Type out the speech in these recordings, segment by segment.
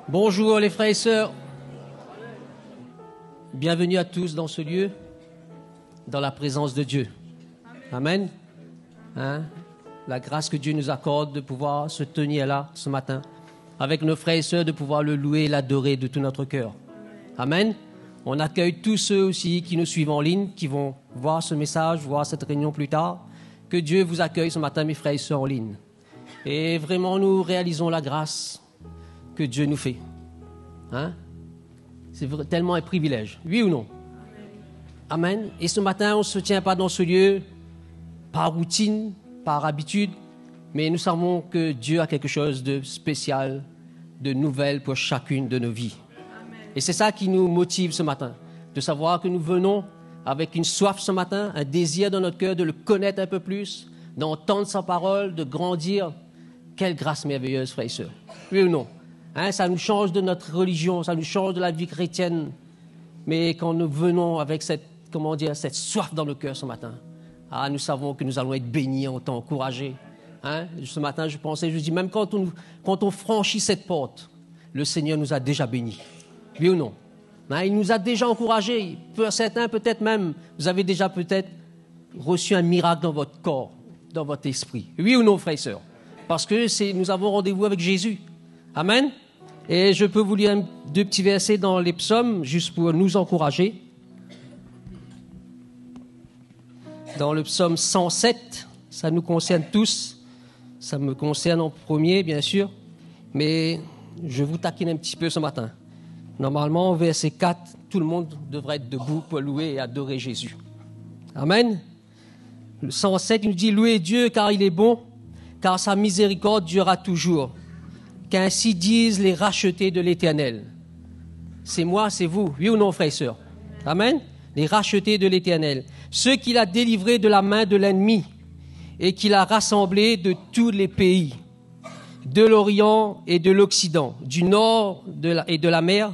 Bonjour les frères et sœurs. Bienvenue à tous dans ce lieu, dans la présence de Dieu. Amen. La grâce que Dieu nous accorde de pouvoir se tenir là ce matin, avec nos frères et sœurs, de pouvoir le louer et l'adorer de tout notre cœur. Amen. On accueille tous ceux aussi qui nous suivent en ligne, qui vont voir ce message, voir cette réunion plus tard. Que Dieu vous accueille ce matin, mes frères et sœurs en ligne. Et vraiment, nous réalisons la grâce que Dieu nous fait. C'est tellement un privilège. Oui ou non? Amen. Et ce matin, on ne se tient pas dans ce lieu par routine, par habitude, mais nous savons que Dieu a quelque chose de spécial, de nouvel pour chacune de nos vies. Amen. Et c'est ça qui nous motive ce matin, de savoir que nous venons avec une soif ce matin, un désir dans notre cœur de le connaître un peu plus, d'entendre sa parole, de grandir. Quelle grâce merveilleuse, frères et sœurs. Oui ou non? Ça nous change de notre religion, ça nous change de la vie chrétienne. Mais quand nous venons avec cette soif dans le cœur ce matin, nous savons que nous allons être bénis, encouragés. Ce matin, je dis, même quand on franchit cette porte, le Seigneur nous a déjà bénis. Oui ou non? Il nous a déjà encouragés. Pour certains, peut-être même, vous avez déjà peut-être reçu un miracle dans votre corps, dans votre esprit. Oui ou non, frères et sœurs? Parce que nous avons rendez-vous avec Jésus. Amen. Et je peux vous lire deux petits versets dans les psaumes, juste pour nous encourager. Dans le psaume 107, ça nous concerne tous. Ça me concerne en premier, bien sûr. Mais je vous taquine un petit peu ce matin. Normalement, au verset 4, tout le monde devrait être debout pour louer et adorer Jésus. Amen. Le 107, il nous dit « Louez Dieu car il est bon, car sa miséricorde durera toujours. Qu'ainsi disent les rachetés de l'Éternel. » C'est moi, c'est vous, oui ou non, frères et sœurs? Amen. Les rachetés de l'Éternel. Ceux qu'il a délivrés de la main de l'ennemi et qu'il a rassemblés de tous les pays, de l'Orient et de l'Occident, du nord et de la mer.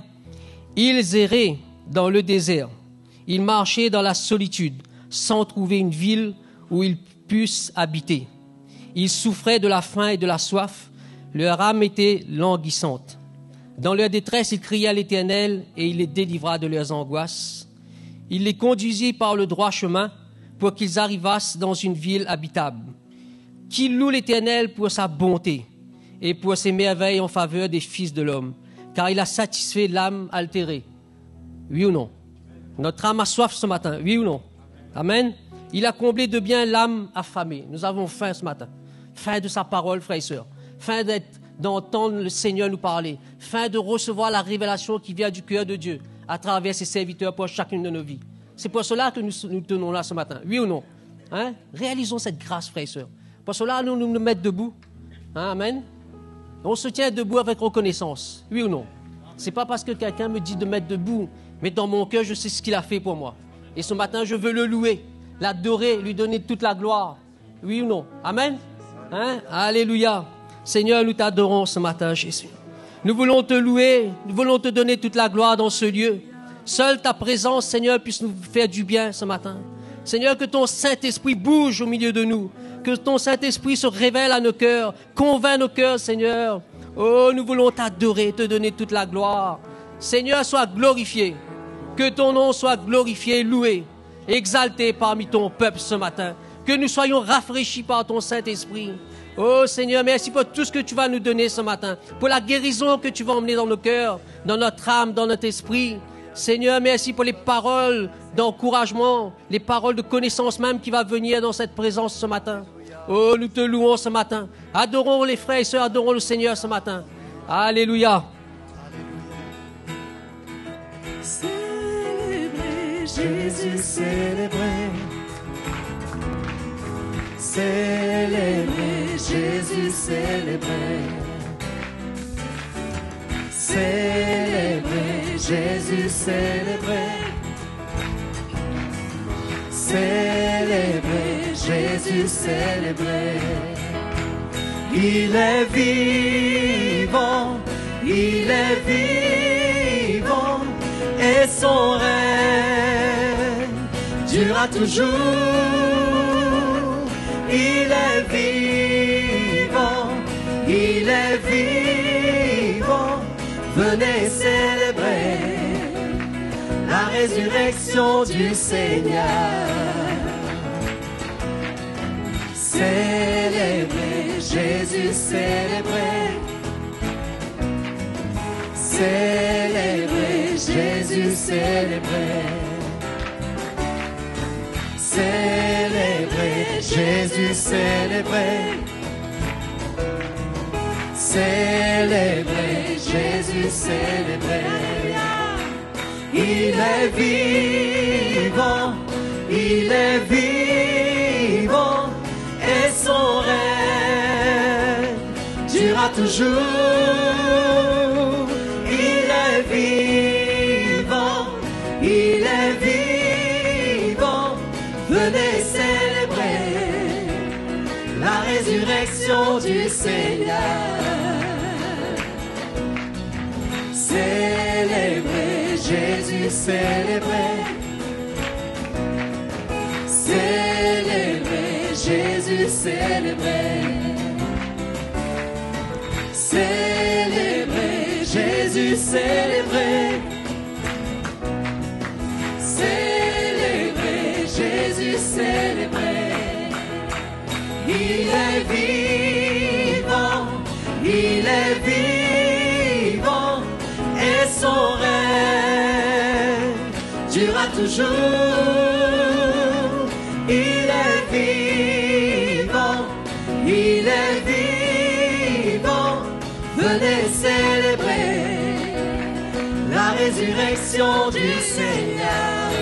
Ils erraient dans le désert. Ils marchaient dans la solitude, sans trouver une ville où ils puissent habiter. Ils souffraient de la faim et de la soif. Leur âme était languissante. Dans leur détresse, ils criaient à l'Éternel et il les délivra de leurs angoisses. Il les conduisit par le droit chemin pour qu'ils arrivassent dans une ville habitable. Qu'ils louent l'Éternel pour sa bonté et pour ses merveilles en faveur des fils de l'homme, car il a satisfait l'âme altérée. Oui ou non? Notre âme a soif ce matin, oui ou non? Amen. Il a comblé de bien l'âme affamée. Nous avons faim ce matin. Faim de sa parole, frères et sœurs. Faim d'entendre le Seigneur nous parler. Faim de recevoir la révélation qui vient du cœur de Dieu à travers ses serviteurs pour chacune de nos vies. C'est pour cela que nous tenons là ce matin. Oui ou non? Réalisons cette grâce, frères et sœurs. Pour cela, nous nous mettons debout. Amen. On se tient debout avec reconnaissance. Oui ou non? C'est pas parce que quelqu'un me dit de mettre debout, mais dans mon cœur, je sais ce qu'il a fait pour moi. Et ce matin, je veux le louer, l'adorer, lui donner toute la gloire. Oui ou non? Amen. Alléluia. Seigneur, nous t'adorons ce matin, Jésus. Nous voulons te louer, nous voulons te donner toute la gloire dans ce lieu. Seule ta présence, Seigneur, puisse nous faire du bien ce matin. Seigneur, que ton Saint-Esprit bouge au milieu de nous. Que ton Saint-Esprit se révèle à nos cœurs, convainc nos cœurs, Seigneur. Oh, nous voulons t'adorer, te donner toute la gloire. Seigneur, sois glorifié. Que ton nom soit glorifié, loué, exalté parmi ton peuple ce matin. Que nous soyons rafraîchis par ton Saint-Esprit. Oh Seigneur, merci pour tout ce que tu vas nous donner ce matin. Pour la guérison que tu vas emmener dans nos cœurs, dans notre âme, dans notre esprit. Seigneur, merci pour les paroles d'encouragement, les paroles de connaissance même qui va venir dans cette présence ce matin. Oh, nous te louons ce matin. Adorons les frères et sœurs, adorons le Seigneur ce matin. Alléluia. Célébrez, Jésus, célébrez. Célébrez, Jésus, célébrez. Célébrez, Jésus, célébrez. Célébrez, Jésus, célébrez. Il est vivant, il est vivant, et son règne durera toujours. Il est vivant, venez célébrer la résurrection du Seigneur. Célébrez, Jésus, célébrez. Célébrez, Jésus, célébrez. Célébrez, Jésus, célébrez. Célébrez, Jésus, célébrez. Il est vivant, il est vivant, et son règne durera toujours. Il est vivant, il est vivant, venez célébrer la résurrection du Seigneur. Célébrez, Jésus, célébrez. Célébrez, Jésus, célébrez. Célébrez, Jésus, célébrez. Célébrez, Jésus, célébrez. Il est vivant, il est vivant, et son règne durera toujours. Il est vivant, il est vivant, venez célébrer la résurrection du Seigneur.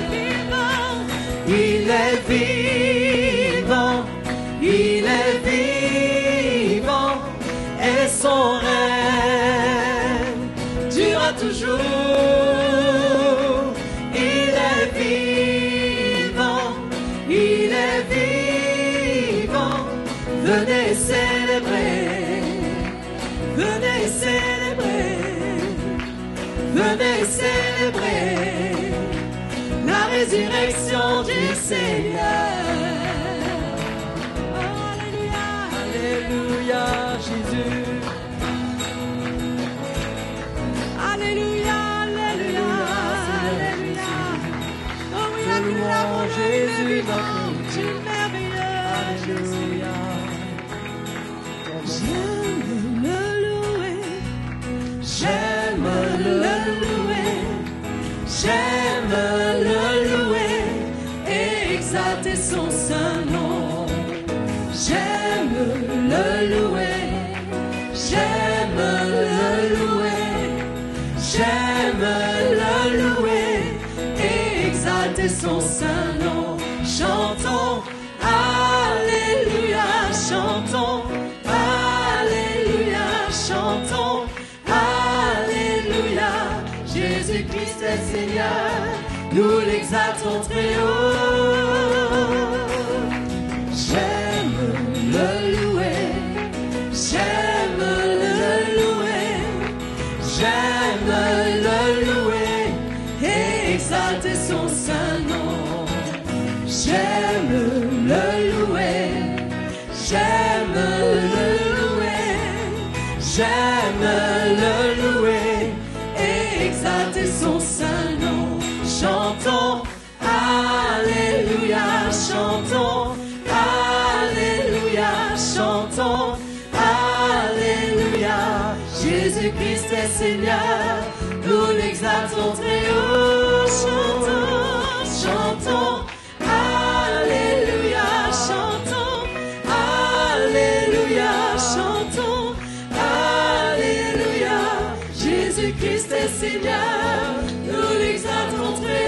Il est vivant, il est vivant, et son règne durera toujours. Il est vivant, il est vivant, venez célébrer, venez célébrer, venez célébrer la résurrection du Seigneur. Alléluia, Jésus. Alléluia, alléluia, alléluia. Oh oui, alléluia, Jésus, tu es merveilleux, Jésus. J'aime le louer, j'aime le louer, j'aime le louer et exalter son saint nom. J'aime le louer, j'aime le louer, j'aime le louer et exalter son saint nom. Chantons, alléluia, chantons, alléluia, chantons, alléluia. Jésus-Christ est Seigneur, nous l'exaltons très haut. J'aime le louer, j'aime le louer, j'aime le louer et exalter son saint nom. J'aime le louer, j'aime le louer, j'aime le louer et exalter son saint nom. Chantons, alléluia, chantons, alléluia, chantons, alléluia. Jésus-Christ est Seigneur, nous l'exaltons très haut. Chantons, chantons, alléluia, chantons, alléluia, chantons, alléluia. Jésus-Christ est Seigneur, nous l'exaltons très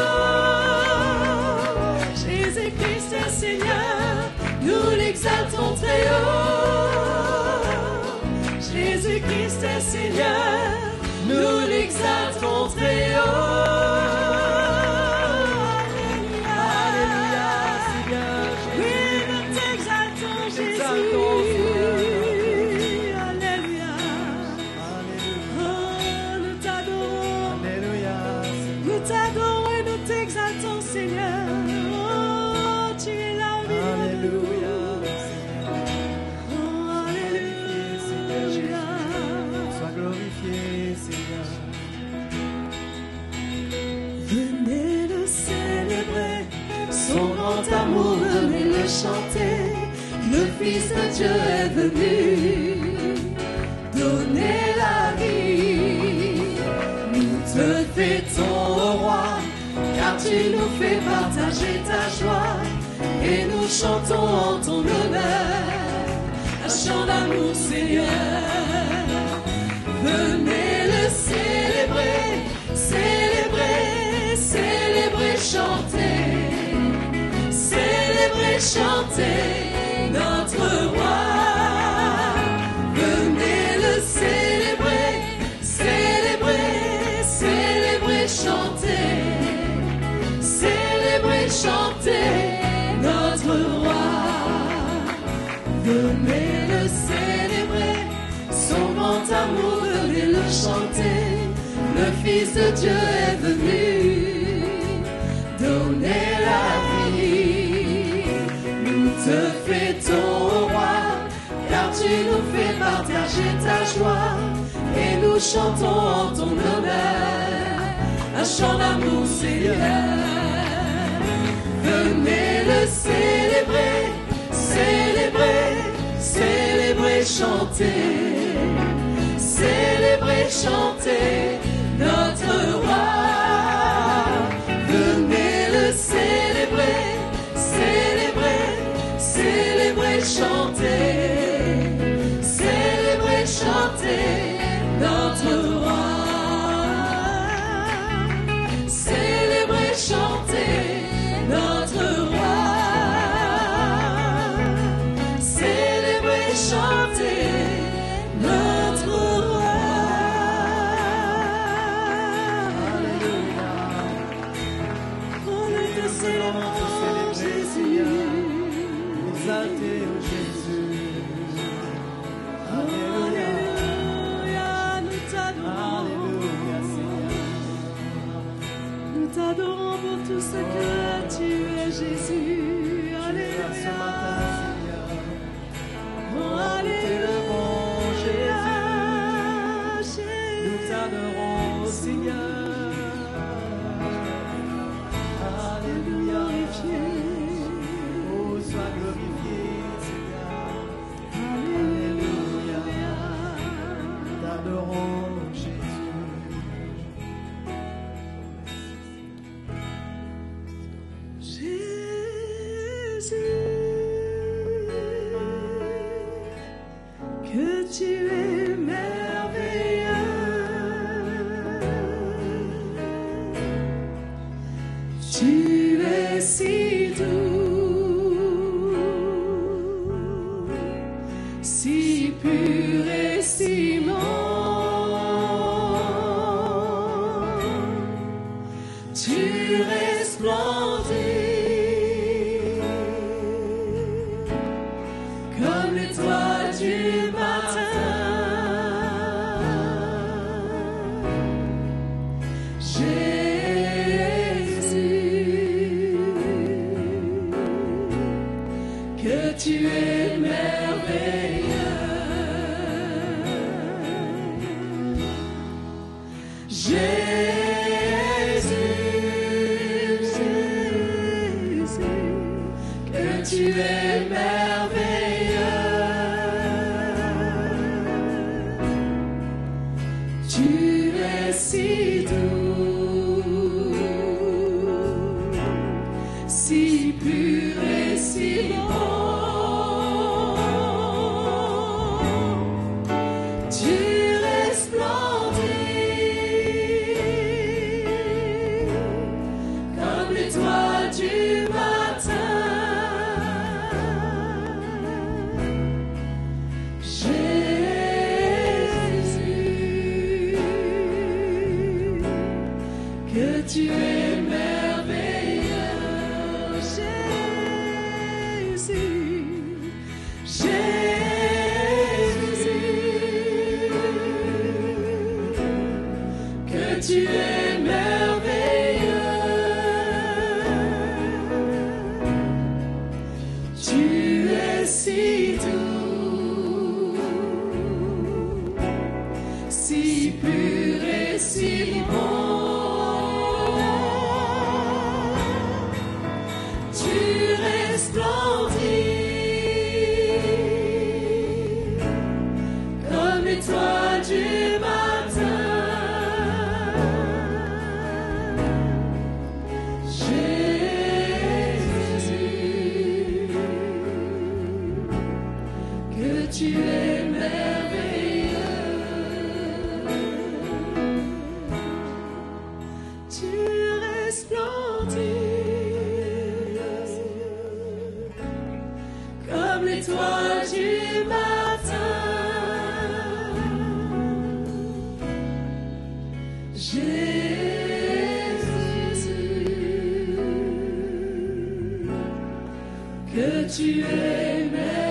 haut. Jésus-Christ est Seigneur, nous l'exaltons très haut. Jésus-Christ est Seigneur, nous l'exaltons très haut. Alléluia, Seigneur, oui, nous t'exaltons, Jésus. Alléluia. Oh, nous t'adorons. Alléluia. Nous t'adorons et nous t'exaltons, Seigneur. Oh, tu es la vie. Alléluia. Oh, alléluia. Sois glorifié, son grand amour, venez le chanter. Le Fils de Dieu est venu donner la vie. Nous te fêtons, ô roi, car tu nous fais partager ta joie. Et nous chantons en ton honneur un chant d'amour, Seigneur. Venez le célébrer, célébrer, célébrer, chanter. Célébrer, chanter notre roi. Venez le célébrer, célébrer, célébrer, chanter. Célébrer, chanter notre roi. Venez le célébrer, son grand amour, venez le chanter. Le Fils de Dieu est venu donner la vie. Nous te fêtons, ô roi, car tu nous fais partager ta joie. Et nous chantons en ton honneur un chant d'amour, Seigneur. Venez le célébrer, célébrer, célébrer, chanter. Célébrer, chanter notre roi. Venez le célébrer, célébrer, célébrer, chanter. Célébrer, chanter notre roi. Célébrer, chanter notre roi. Célébrer, chanter notre roi. Alléluia. On est te célébrons, Jésus. Nous exaltons Jésus. Alléluia. Nous t'adorons. Alléluia, Seigneur. Nous t'adorons pour tout ce que tu es, Jésus. Ce Alléluia. matin, Seigneur. Oh, Alléluia, Jésus. nous t'adorons, Seigneur. Alléluia. Oh, sois glorifié, Seigneur. Alléluia. Nous t'adorons, Jésus. Jésus, que tu es merveilleux, tu es si doux, si pur et si bon, tu resplendis comme l'étoile du matin. Jésus, que tu es merveilleux. Jésus, que tu es merveilleux. Tu es si doux, si pur et si bon. Tu resplendis comme l'étoile du matin. Jésus, que tu es merveilleux. Jésus, Jésus, que tu es merveilleux. Tu es si doux, si pur et si bon. Tu que tu es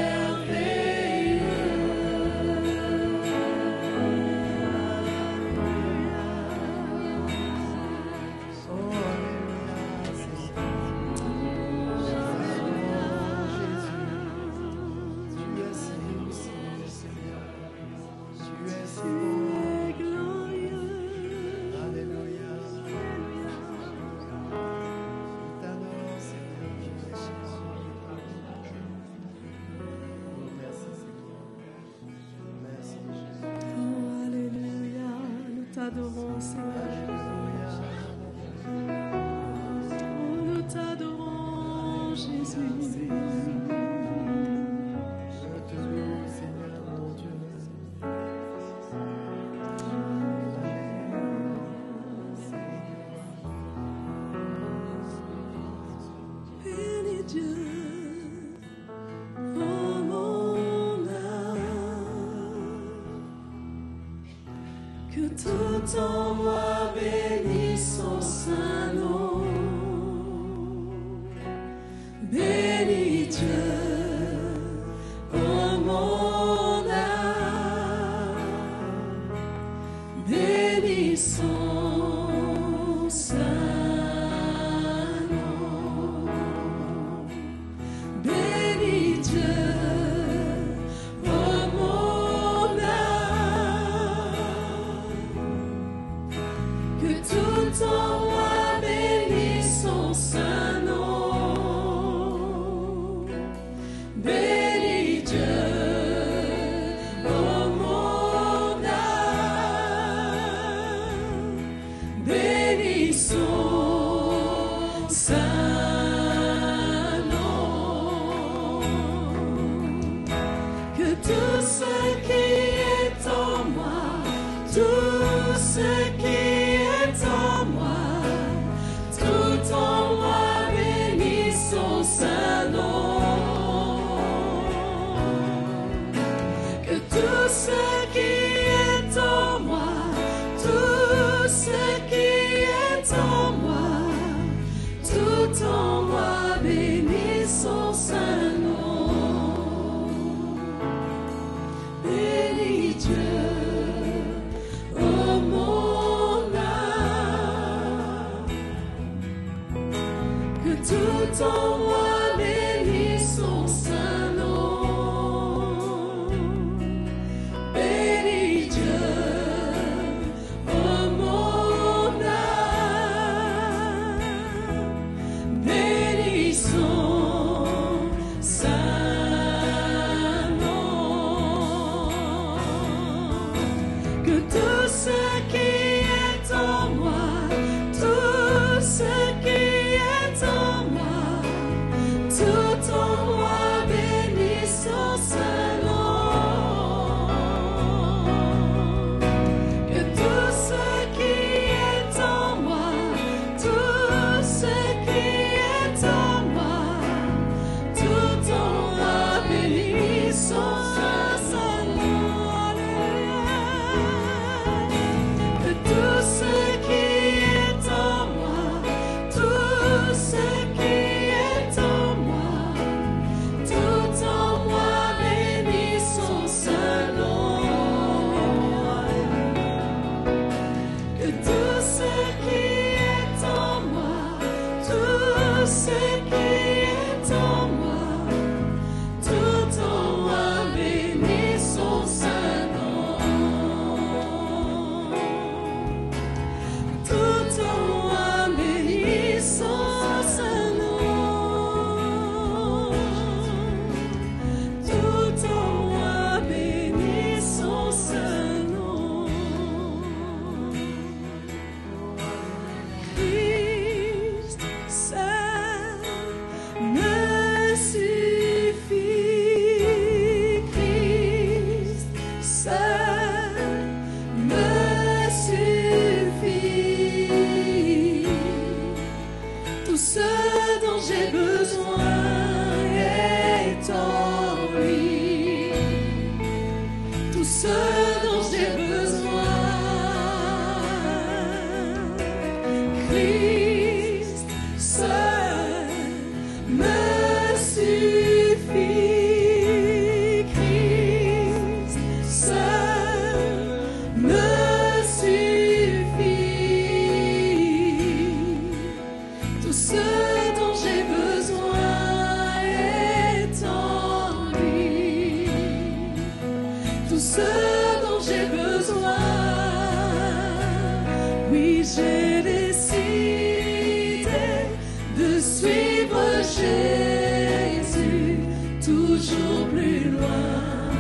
t'adorons, Seigneur. Oh, nous t'adorons, Jésus. Je te loue, Seigneur mon Dieu. Bénis Dieu, oh mon âme, que tout en moi bénisse son saint nom. Bénis Dieu, oh mon âme, bénis son saint nom. Bénis Dieu, oh mon âme, que tout en moi bénisse son saint nom. Bénis Dieu, oh mon âme, bénis son saint nom. Que tout ce qui est en moi, tout ce qui est en moi, tout en moi bénisse son saint nom. Que tout ce qui est en moi, tout ce qui est en moi, tout en moi bénisse son saint nom. Bénis Dieu, oh mon âme, Christ seul me suffit. Christ seul me suffit. Tout ce dont j'ai besoin est en lui. Tout ce dont j'ai besoin. Oui, j'ai décidé de suivre Jésus toujours plus loin,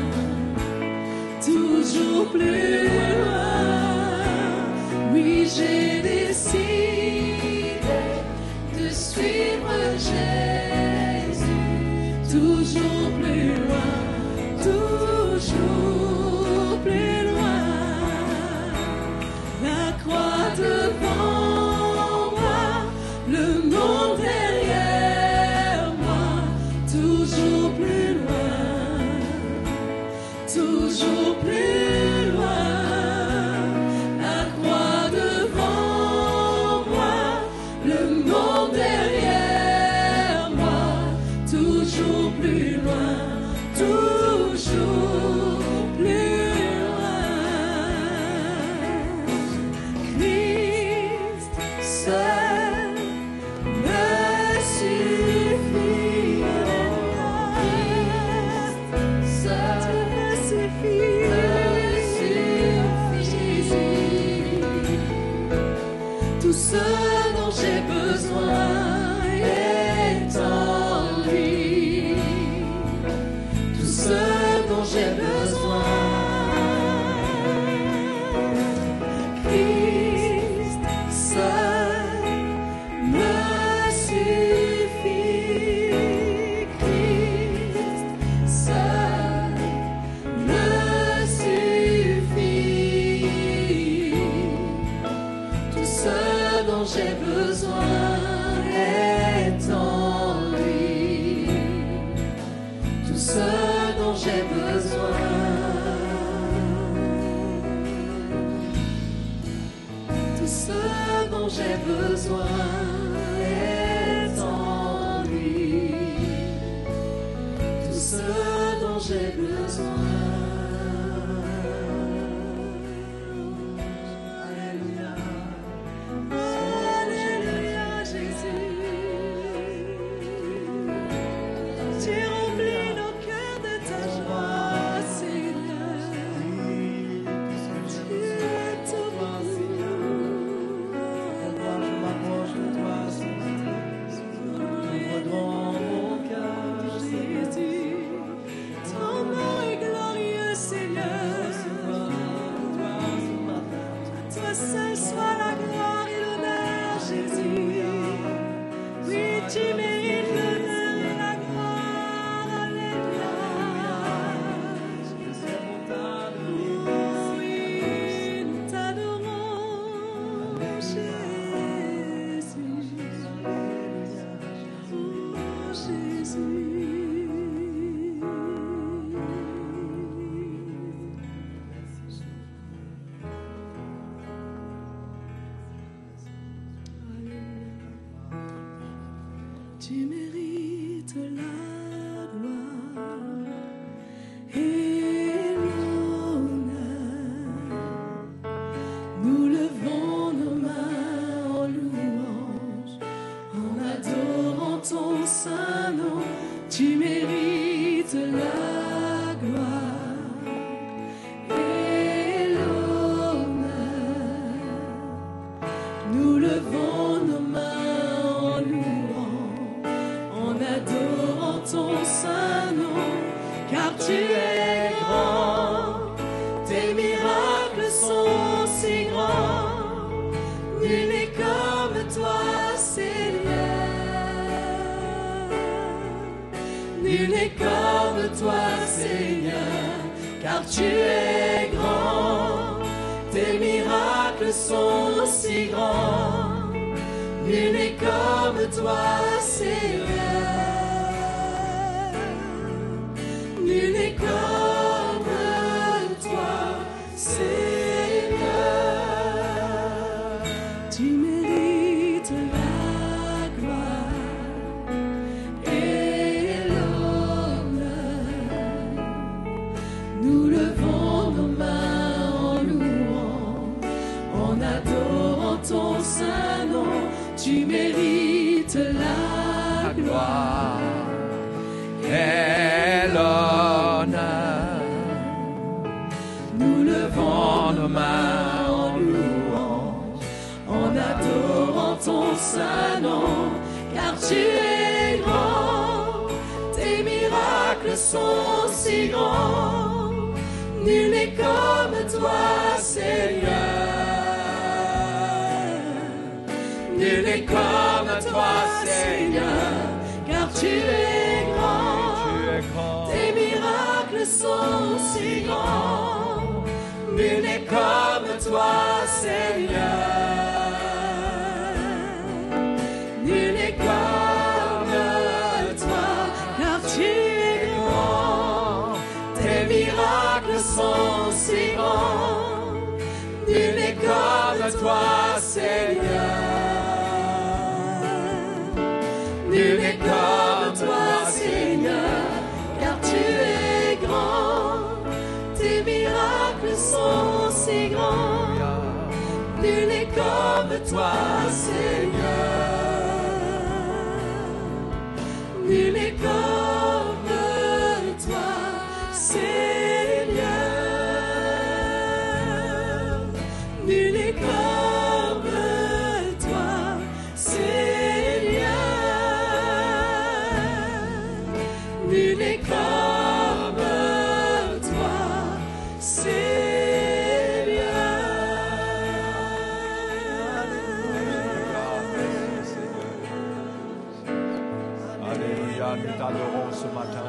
toujours plus loin. Oui, j'ai décidé de suivre Jésus toujours plus loin, toujours plus loin. La croix devant moi, le monde derrière moi, toujours plus loin, toujours plus loin. La croix devant moi, le monde derrière moi, toujours plus loin, toujours plus loin. Christ seul me suffit. Christ seul me suffit. Tout ce dont j'ai besoin est en lui. Tout ce dont j'ai besoin. Christ seul me suffit. Christ seul me suffit. Tout ce dont j'ai besoin est en lui. Tout ce dont j'ai besoin. Tout ce dont j'ai besoin est en lui. Tout ce dont j'ai besoin. Alléluia. Alléluia, Jésus. Tu remplis nos cœurs de ta joie, Seigneur. Tu es tout pour nous. Je m'approche de toi, Seigneur. Dans mon cœur, Jésus, ton nom est glorieux, Seigneur. Toi seul soit la gloire et l'honneur, Jésus. Oui, tu mérites l'honneur et la gloire. Alléluia. Oui, nous t'adorons, Jésus. Oh, Jésus. Tu mérites la gloire et l'honneur. Nous levons nos mains en louange, en adorant ton saint nom. Tu mérites la gloire et l'honneur. Nous levons nos mains en louange, en adorant ton saint nom, car tu es grand, tes miracles sont si grands, nul n'est comme toi, Seigneur. Nul n'est comme toi, Seigneur, car tu es grand, tes miracles sont si grands, nul n'est comme toi, Seigneur. Nul n'est comme toi, Seigneur. Tu mérites En adorant ton saint nom, tu mérites la gloire et l'honneur. Nous levons Nos mains en louange, en adorant ton saint nom, car tu es grand, tes miracles sont si grands, nul n'est comme toi, Seigneur. Nul n'est comme toi, Seigneur, car tu es grand, tes miracles sont si grands, nul n'est comme toi, Seigneur. Nul n'est comme toi, car tu es grand, tes miracles sont si grands, nul n'est comme toi, Seigneur. Nul n'est comme toi, Seigneur, car tu es grand, tes miracles sont si grands, nul n'est comme toi, Seigneur. Nul n'est comme toi, Seigneur. Nul n'est comme toi, Seigneur. Nul n'est comme toi, Alléluia, nous t'adorons ce matin.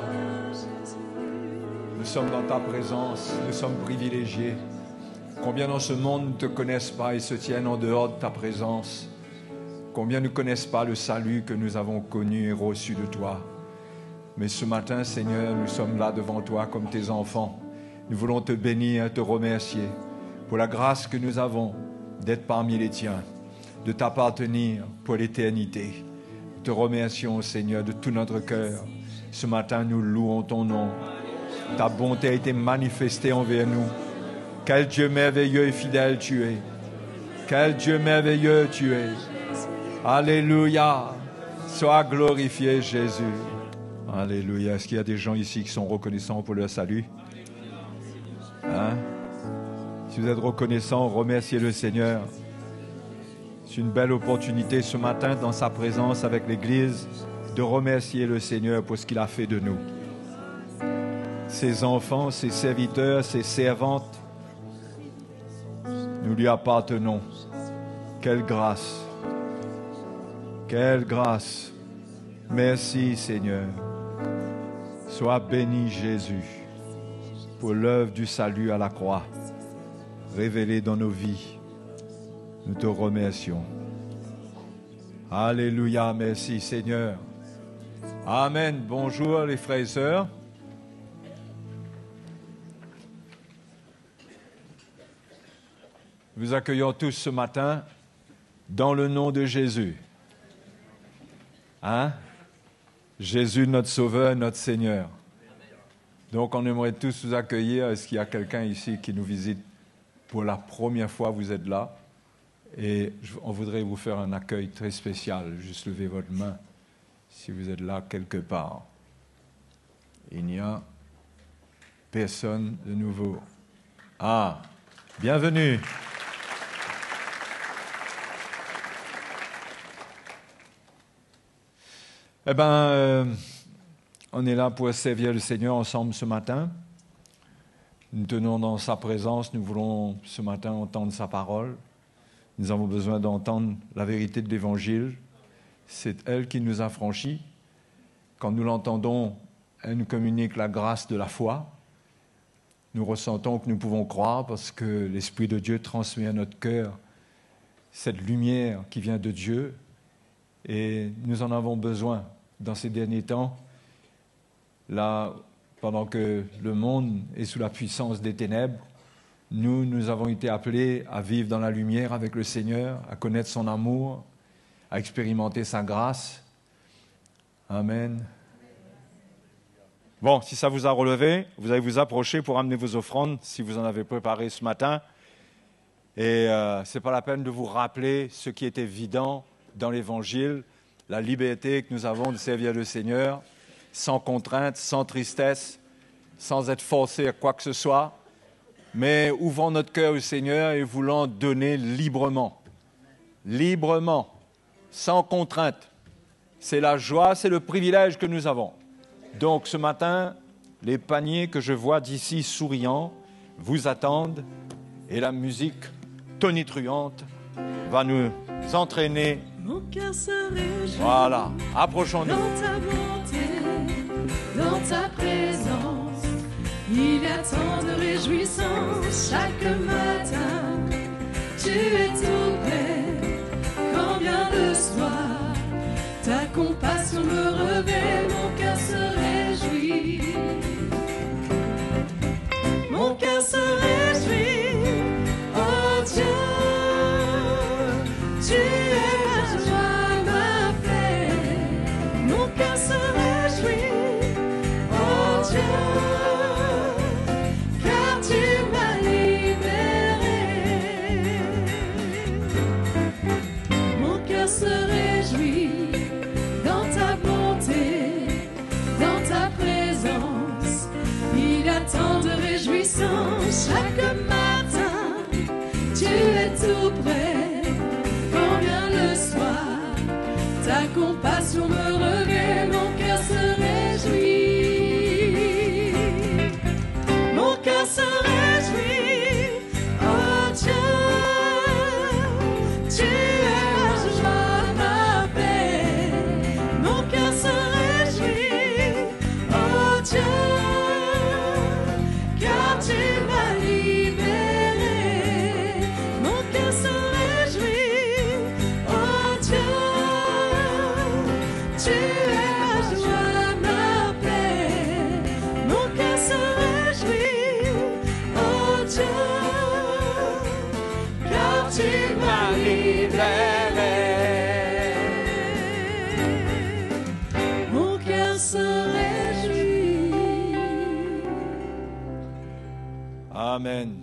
Nous sommes dans ta présence, nous sommes privilégiés. Combien dans ce monde ne te connaissent pas et se tiennent en dehors de ta présence. Combien ne connaissent pas le salut que nous avons connu et reçu de toi. Mais ce matin, Seigneur, nous sommes là devant toi comme tes enfants. Nous voulons te bénir et te remercier pour la grâce que nous avons d'être parmi les tiens, de t'appartenir pour l'éternité. Nous te remercions, Seigneur, de tout notre cœur. Ce matin, nous louons ton nom. Ta bonté a été manifestée envers nous. Quel Dieu merveilleux et fidèle tu es. Quel Dieu merveilleux tu es. Alléluia. Sois glorifié, Jésus. Alléluia. Est-ce qu'il y a des gens ici qui sont reconnaissants pour leur salut? Hein? Si vous êtes reconnaissants, remerciez le Seigneur. C'est une belle opportunité ce matin dans sa présence avec l'Église de remercier le Seigneur pour ce qu'il a fait de nous. Ses enfants, ses serviteurs, ses servantes, nous lui appartenons. Quelle grâce! Quelle grâce! Merci Seigneur. Sois béni Jésus pour l'œuvre du salut à la croix, révélée dans nos vies. Nous te remercions. Alléluia, merci Seigneur. Amen. Bonjour les frères et sœurs. Nous accueillons tous ce matin dans le nom de Jésus. Hein? Jésus, notre Sauveur, notre Seigneur. Donc, on aimerait tous vous accueillir. Est-ce qu'il y a quelqu'un ici qui nous visite pour la première fois? Vous êtes là. Et on voudrait vous faire un accueil très spécial. Juste levez votre main si vous êtes là quelque part. Il n'y a personne de nouveau. Ah, bienvenue. Eh bien, on est là pour servir le Seigneur ensemble ce matin. Nous tenons dans sa présence, nous voulons ce matin entendre sa parole. Nous avons besoin d'entendre la vérité de l'Évangile. C'est elle qui nous a franchis. Quand nous l'entendons, elle nous communique la grâce de la foi. Nous ressentons que nous pouvons croire parce que l'Esprit de Dieu transmet à notre cœur cette lumière qui vient de Dieu. Et nous en avons besoin dans ces derniers temps, là, pendant que le monde est sous la puissance des ténèbres. Nous avons été appelés à vivre dans la lumière avec le Seigneur, à connaître son amour, à expérimenter sa grâce. Amen. Bon, si ça vous a relevé, vous allez vous approcher pour amener vos offrandes, si vous en avez préparé ce matin. Et ce n'est pas la peine de vous rappeler ce qui est évident dans l'Évangile, la liberté que nous avons de servir le Seigneur, sans contrainte, sans tristesse, sans être forcé à quoi que ce soit, mais ouvrant notre cœur au Seigneur et voulant donner librement, sans contrainte. C'est la joie, c'est le privilège que nous avons. Donc ce matin, les paniers que je vois d'ici souriants vous attendent et la musique tonitruante va nous entraîner. Mon cœur se réjouit. Voilà, approchons-nous. Dans ta bonté, dans ta présence, il y a tant de réjouissance chaque matin. Tu es tout près, quand vient le soir, ta compassion me revêt, mon cœur se réjouit. Mon cœur se réjouit, oh Dieu, tu es ma joie, ma paix. Mon cœur se réjouit, oh Dieu, car tu m'as libéré. Mon cœur se réjouit dans ta bonté, dans ta présence. Il y a tant de réjouissance chaque matin. Tu es tout près, quand vient le soir, ta compassion me revêt, mon cœur se réjouit. Mon cœur se réjouit, oh Dieu, tu es ma joie, ma paix. Mon cœur se réjouit, oh Dieu, car tu m'as libéré. Mon cœur se réjouit, oh Dieu, tu es ma joie, ma paix. Mon cœur se réjouit, oh Dieu, car tu m'as libéré. Mon cœur se réjouit. Amen.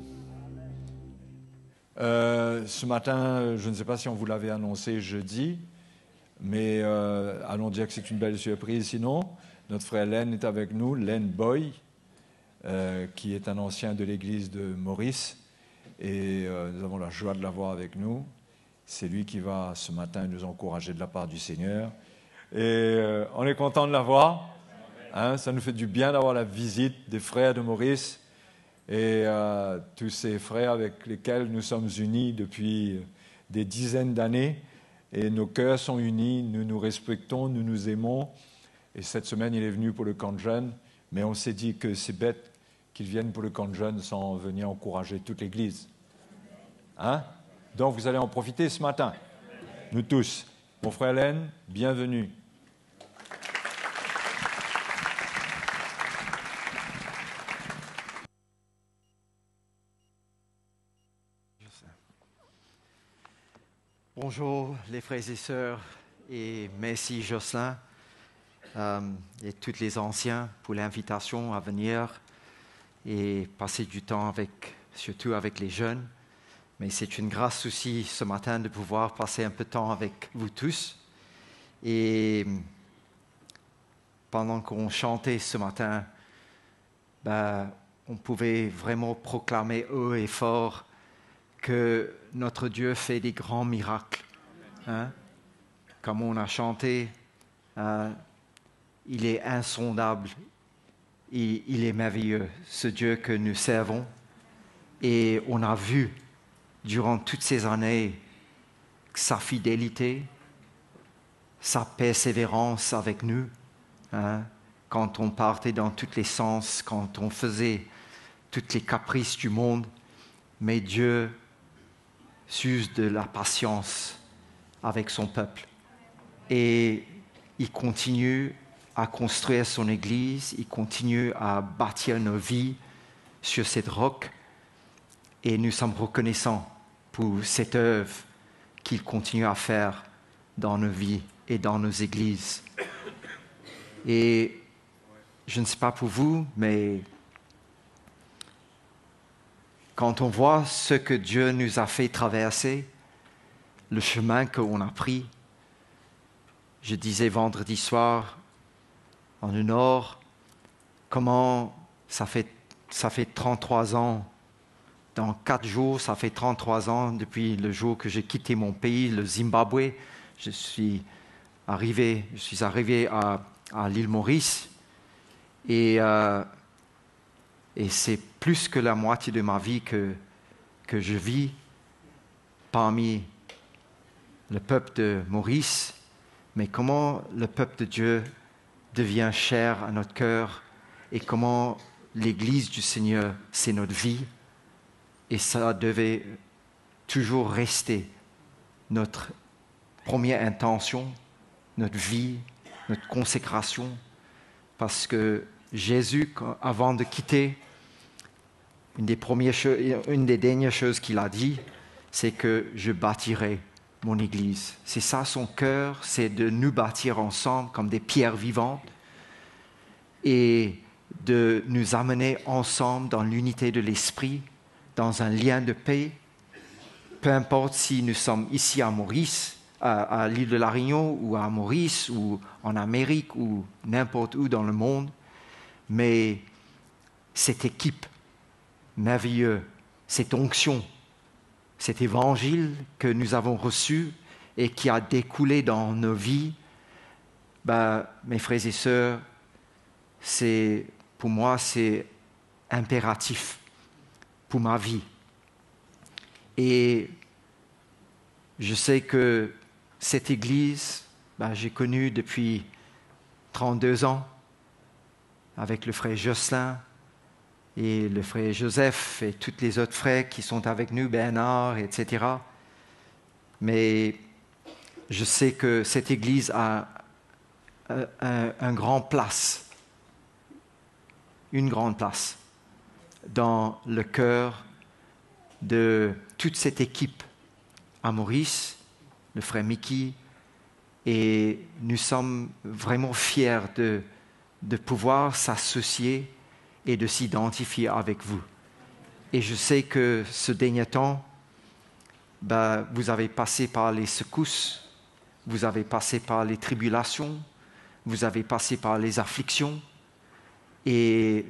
Ce matin, je ne sais pas si on vous l'avait annoncé jeudi, mais allons dire que c'est une belle surprise. Sinon, notre frère Len est avec nous, Len Boy, qui est un ancien de l'église de Maurice, et nous avons la joie de l'avoir avec nous. C'est lui qui va ce matin nous encourager de la part du Seigneur. Et on est content de l'avoir. Hein, ça nous fait du bien d'avoir la visite des frères de Maurice et tous ces frères avec lesquels nous sommes unis depuis des dizaines d'années. Et nos cœurs sont unis, nous nous respectons, nous nous aimons. Et cette semaine, il est venu pour le camp de jeunes, mais on s'est dit que c'est bête qu'il vienne pour le camp de jeunes sans venir encourager toute l'Église. Hein? Donc vous allez en profiter ce matin, nous tous. Mon frère Len, bienvenue. Bonjour les frères et sœurs et merci Jocelyn et tous les anciens pour l'invitation à venir et passer du temps surtout avec les jeunes. Mais c'est une grâce aussi ce matin de pouvoir passer un peu de temps avec vous tous. Et pendant qu'on chantait ce matin, on pouvait vraiment proclamer haut et fort que notre Dieu fait des grands miracles. Hein? Comme on a chanté, il est insondable, il est merveilleux, ce Dieu que nous servons. Et on a vu durant toutes ces années sa fidélité, sa persévérance avec nous, hein? Quand on partait dans tous les sens, quand on faisait toutes les caprices du monde, mais Dieu s'use de la patience avec son peuple. Et il continue à construire son Église, il continue à bâtir nos vies sur cette roc. Et nous sommes reconnaissants pour cette œuvre qu'il continue à faire dans nos vies et dans nos églises. Et je ne sais pas pour vous, mais quand on voit ce que Dieu nous a fait traverser, le chemin qu'on a pris, je disais vendredi soir, en le Nord, comment ça fait 33 ans. Dans 4 jours, ça fait 33 ans depuis le jour que j'ai quitté mon pays, le Zimbabwe. Je suis arrivé à l'île Maurice et c'est plus que la moitié de ma vie que je vis parmi le peuple de Maurice. Mais comment le peuple de Dieu devient cher à notre cœur et comment l'Église du Seigneur, c'est notre vie. Et ça devait toujours rester notre première intention, notre vie, notre consécration. Parce que Jésus, avant de quitter, une des dernières choses qu'il a dit, c'est que je bâtirai mon Église. C'est ça son cœur, c'est de nous bâtir ensemble comme des pierres vivantes et de nous amener ensemble dans l'unité de l'esprit, dans un lien de paix. Peu importe si nous sommes ici à Maurice, à l'île de la Réunion ou à Maurice ou en Amérique ou n'importe où dans le monde, mais cette équipe merveilleuse, cette onction, cet évangile que nous avons reçu et qui a découlé dans nos vies, mes frères et sœurs, pour moi, c'est impératif pour ma vie. Et je sais que cette Église, j'ai connu depuis 32 ans avec le frère Jocelyn et le frère Joseph et tous les autres frères qui sont avec nous, Bernard, etc. Mais je sais que cette Église a une grande place dans le cœur de toute cette équipe à Maurice, le frère Mickey, et nous sommes vraiment fiers de pouvoir s'associer et de s'identifier avec vous. Et je sais que ce dernier temps, vous avez passé par les secousses, vous avez passé par les tribulations, vous avez passé par les afflictions, et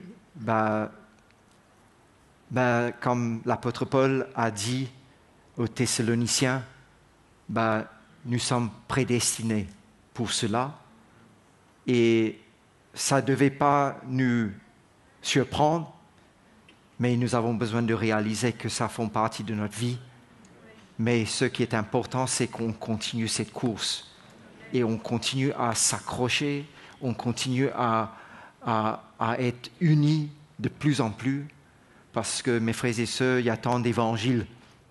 comme l'apôtre Paul a dit aux Thessaloniciens, nous sommes prédestinés pour cela. Et ça ne devait pas nous surprendre, mais nous avons besoin de réaliser que ça fait partie de notre vie. Mais ce qui est important, c'est qu'on continue cette course. Et on continue à s'accrocher, on continue à être unis de plus en plus. Parce que, mes frères et sœurs, il y a tant d'évangiles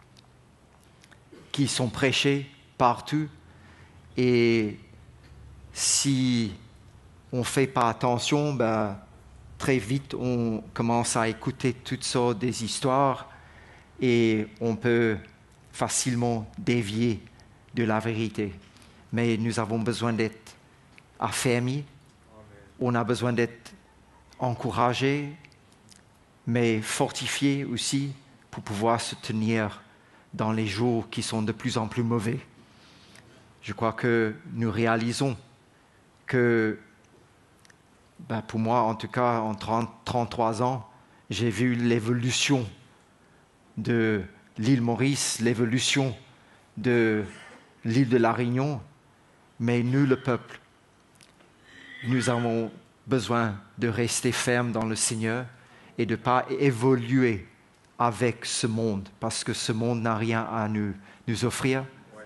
qui sont prêchés partout. Et si on ne fait pas attention, très vite, on commence à écouter toutes sortes des histoires et on peut facilement dévier de la vérité. Mais nous avons besoin d'être affermis, on a besoin d'être encouragés, mais fortifiés aussi pour pouvoir se tenir dans les jours qui sont de plus en plus mauvais. Je crois que nous réalisons que, pour moi, en tout cas, en 33 ans, j'ai vu l'évolution de l'île Maurice, l'évolution de l'île de la Réunion, mais nous, le peuple, nous avons besoin de rester fermes dans le Seigneur et de ne pas évoluer avec ce monde, parce que ce monde n'a rien à nous offrir.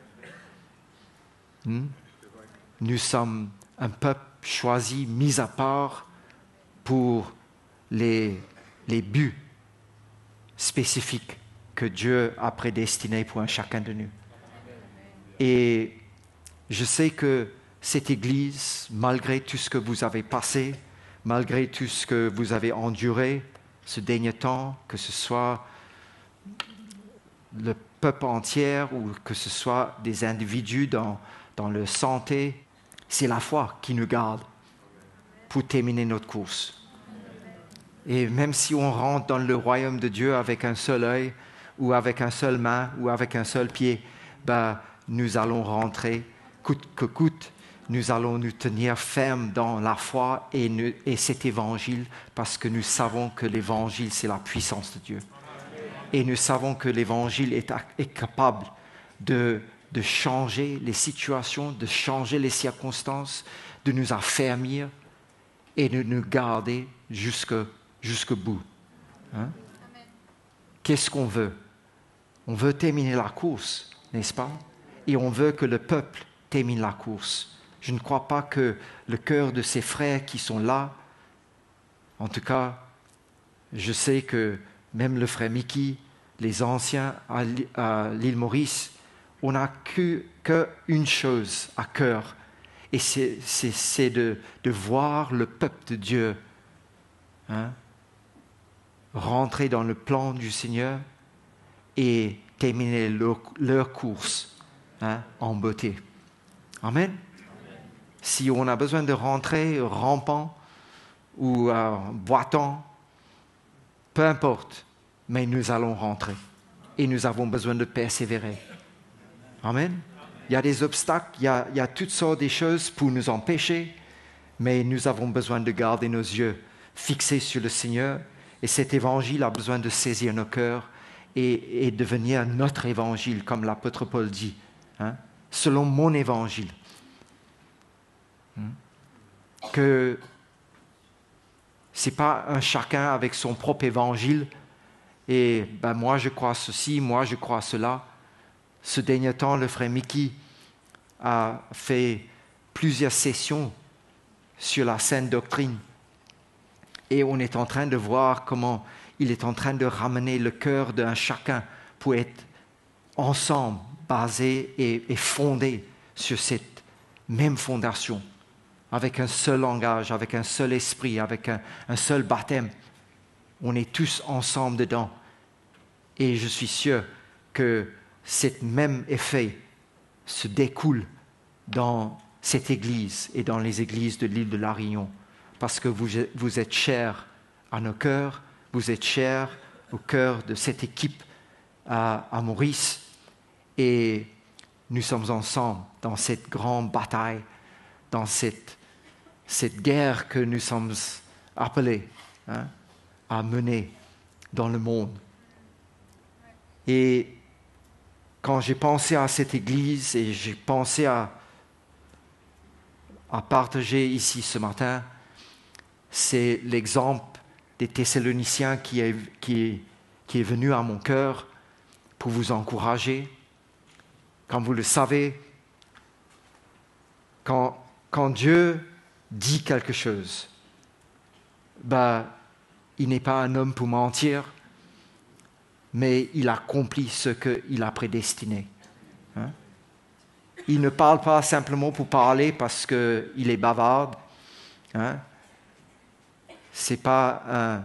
Nous sommes un peuple choisi, mis à part pour les buts spécifiques que Dieu a prédestinés pour un chacun de nous. Et je sais que cette Église, malgré tout ce que vous avez passé, malgré tout ce que vous avez enduré ce dernier temps, que ce soit le peuple entier ou que ce soit des individus dans leur santé, c'est la foi qui nous garde pour terminer notre course. Et même si on rentre dans le royaume de Dieu avec un seul œil, ou avec un seul main, ou avec un seul pied, nous allons rentrer coûte que coûte. Nous allons nous tenir fermes dans la foi et cet évangile, parce que nous savons que l'évangile, c'est la puissance de Dieu. Et nous savons que l'évangile est capable de changer les situations, de changer les circonstances, de nous affermir et de nous garder jusqu'au bout. Hein? Qu'est-ce qu'on veut? On veut terminer la course, n'est-ce pas? Et on veut que le peuple termine la course. Je ne crois pas que le cœur de ces frères qui sont là, en tout cas, je sais que même le frère Mickey, les anciens à l'île Maurice, on n'a qu'une chose à cœur, et c'est de voir le peuple de Dieu rentrer dans le plan du Seigneur et terminer leur course en beauté. Amen. Si on a besoin de rentrer rampant ou boitant, peu importe, mais nous allons rentrer. Et nous avons besoin de persévérer. Amen. Il y a des obstacles, il y a toutes sortes de choses pour nous empêcher, mais nous avons besoin de garder nos yeux fixés sur le Seigneur. Et cet évangile a besoin de saisir nos cœurs et devenir notre évangile, comme l'apôtre Paul dit, selon mon évangile. Que ce n'est pas un chacun avec son propre évangile et moi je crois ceci, moi je crois cela. Ce dernier temps, le frère Mickey a fait plusieurs sessions sur la sainte doctrine et on est en train de voir comment il est en train de ramener le cœur d'un chacun pour être ensemble, basé et fondé sur cette même fondation, avec un seul langage, avec un seul esprit, avec un seul baptême. On est tous ensemble dedans. Et je suis sûr que cet même effet se découle dans cette église et dans les églises de l'île de la Réunion. Parce que vous êtes chers à nos cœurs, vous êtes chers au cœur de cette équipe à Maurice. Et nous sommes ensemble dans cette grande bataille, dans cette guerre que nous sommes appelés à mener dans le monde. Et quand j'ai pensé à cette église et j'ai pensé à partager ici ce matin, c'est l'exemple des Thessaloniciens qui est venu à mon cœur pour vous encourager. Comme vous le savez, quand Dieu dit quelque chose, il n'est pas un homme pour mentir, mais il accomplit ce qu'il a prédestiné. Il ne parle pas simplement pour parler parce qu'il est bavard. Ce n'est pas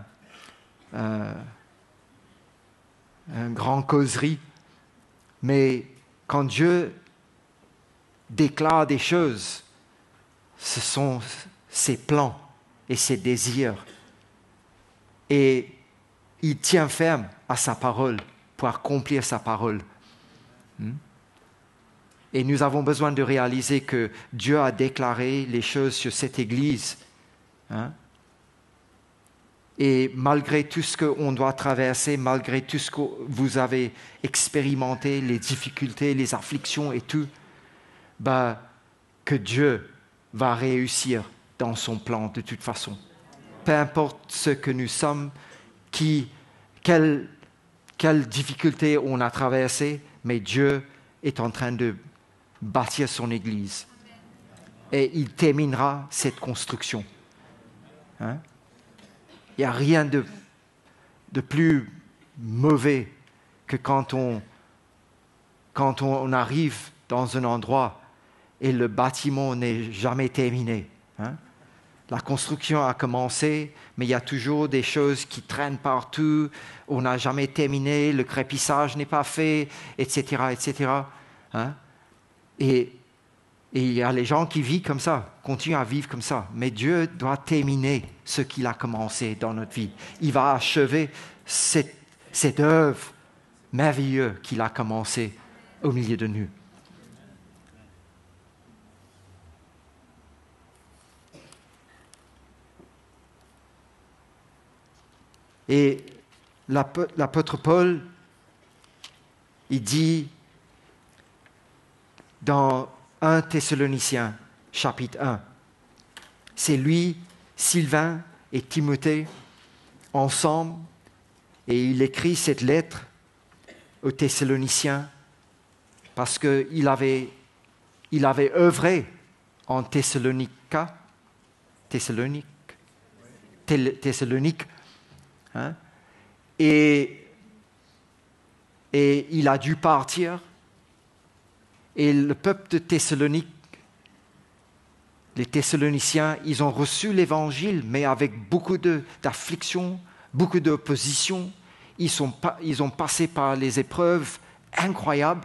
un grand causerie, mais quand Dieu déclare des choses, ce sont ses plans et ses désirs. Et il tient ferme à sa parole pour accomplir sa parole. Et nous avons besoin de réaliser que Dieu a déclaré les choses sur cette Église. Et malgré tout ce qu'on doit traverser, malgré tout ce que vous avez expérimenté, les difficultés, les afflictions et tout, que Dieu va réussir dans son plan de toute façon. Peu importe ce que nous sommes, quelle difficulté on a traversé, mais Dieu est en train de bâtir son Église. Et il terminera cette construction. Il n'y a rien de plus mauvais que quand on arrive dans un endroit et le bâtiment n'est jamais terminé. La construction a commencé, mais il y a toujours des choses qui traînent partout. On n'a jamais terminé, le crépissage n'est pas fait, etc., etc. Et Et il y a les gens qui vivent comme ça, continuent à vivre comme ça. Mais Dieu doit terminer ce qu'il a commencé dans notre vie. Il va achever cette œuvre merveilleuse qu'il a commencé au milieu de nous. Et l'apôtre Paul, il dit dans 1 Thessaloniciens, chapitre 1, c'est lui, Sylvain et Timothée, ensemble, et il écrit cette lettre aux Thessaloniciens parce qu'il avait œuvré en Thessalonique, hein? Et il a dû partir. Et le peuple de Thessalonique, les Thessaloniciens, ils ont reçu l'Évangile, mais avec beaucoup d'afflictions, beaucoup d'opposition. Ils ont passé par les épreuves incroyables.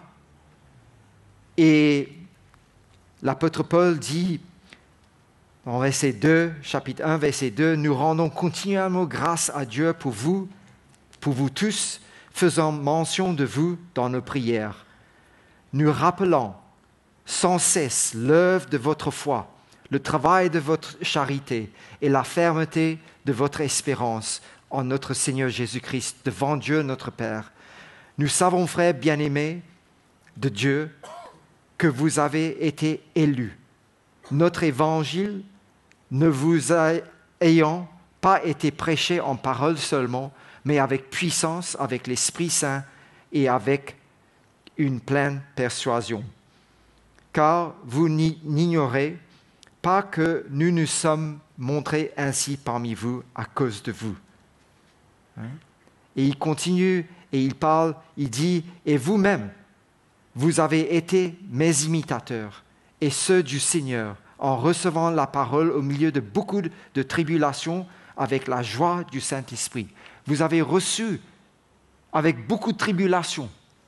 Et l'apôtre Paul dit, en verset 2, chapitre 1, verset 2, « Nous rendons continuellement grâce à Dieu pour vous tous, faisant mention de vous dans nos prières. Nous rappelons sans cesse l'œuvre de votre foi, le travail de votre charité et la fermeté de votre espérance en notre Seigneur Jésus-Christ devant Dieu notre Père. Nous savons, frères bien-aimés de Dieu, que vous avez été élus. Notre évangile ne vous ayant pas été prêché en parole seulement, mais avec puissance, avec l'Esprit Saint et avec une pleine persuasion. Car vous n'ignorez pas que nous nous sommes montrés ainsi parmi vous à cause de vous. » Et il continue et il parle, il dit, « Et vous-même, vous avez été mes imitateurs et ceux du Seigneur, en recevant la parole au milieu de beaucoup de tribulations avec la joie du Saint-Esprit. » Vous avez reçu avec beaucoup de tribulations.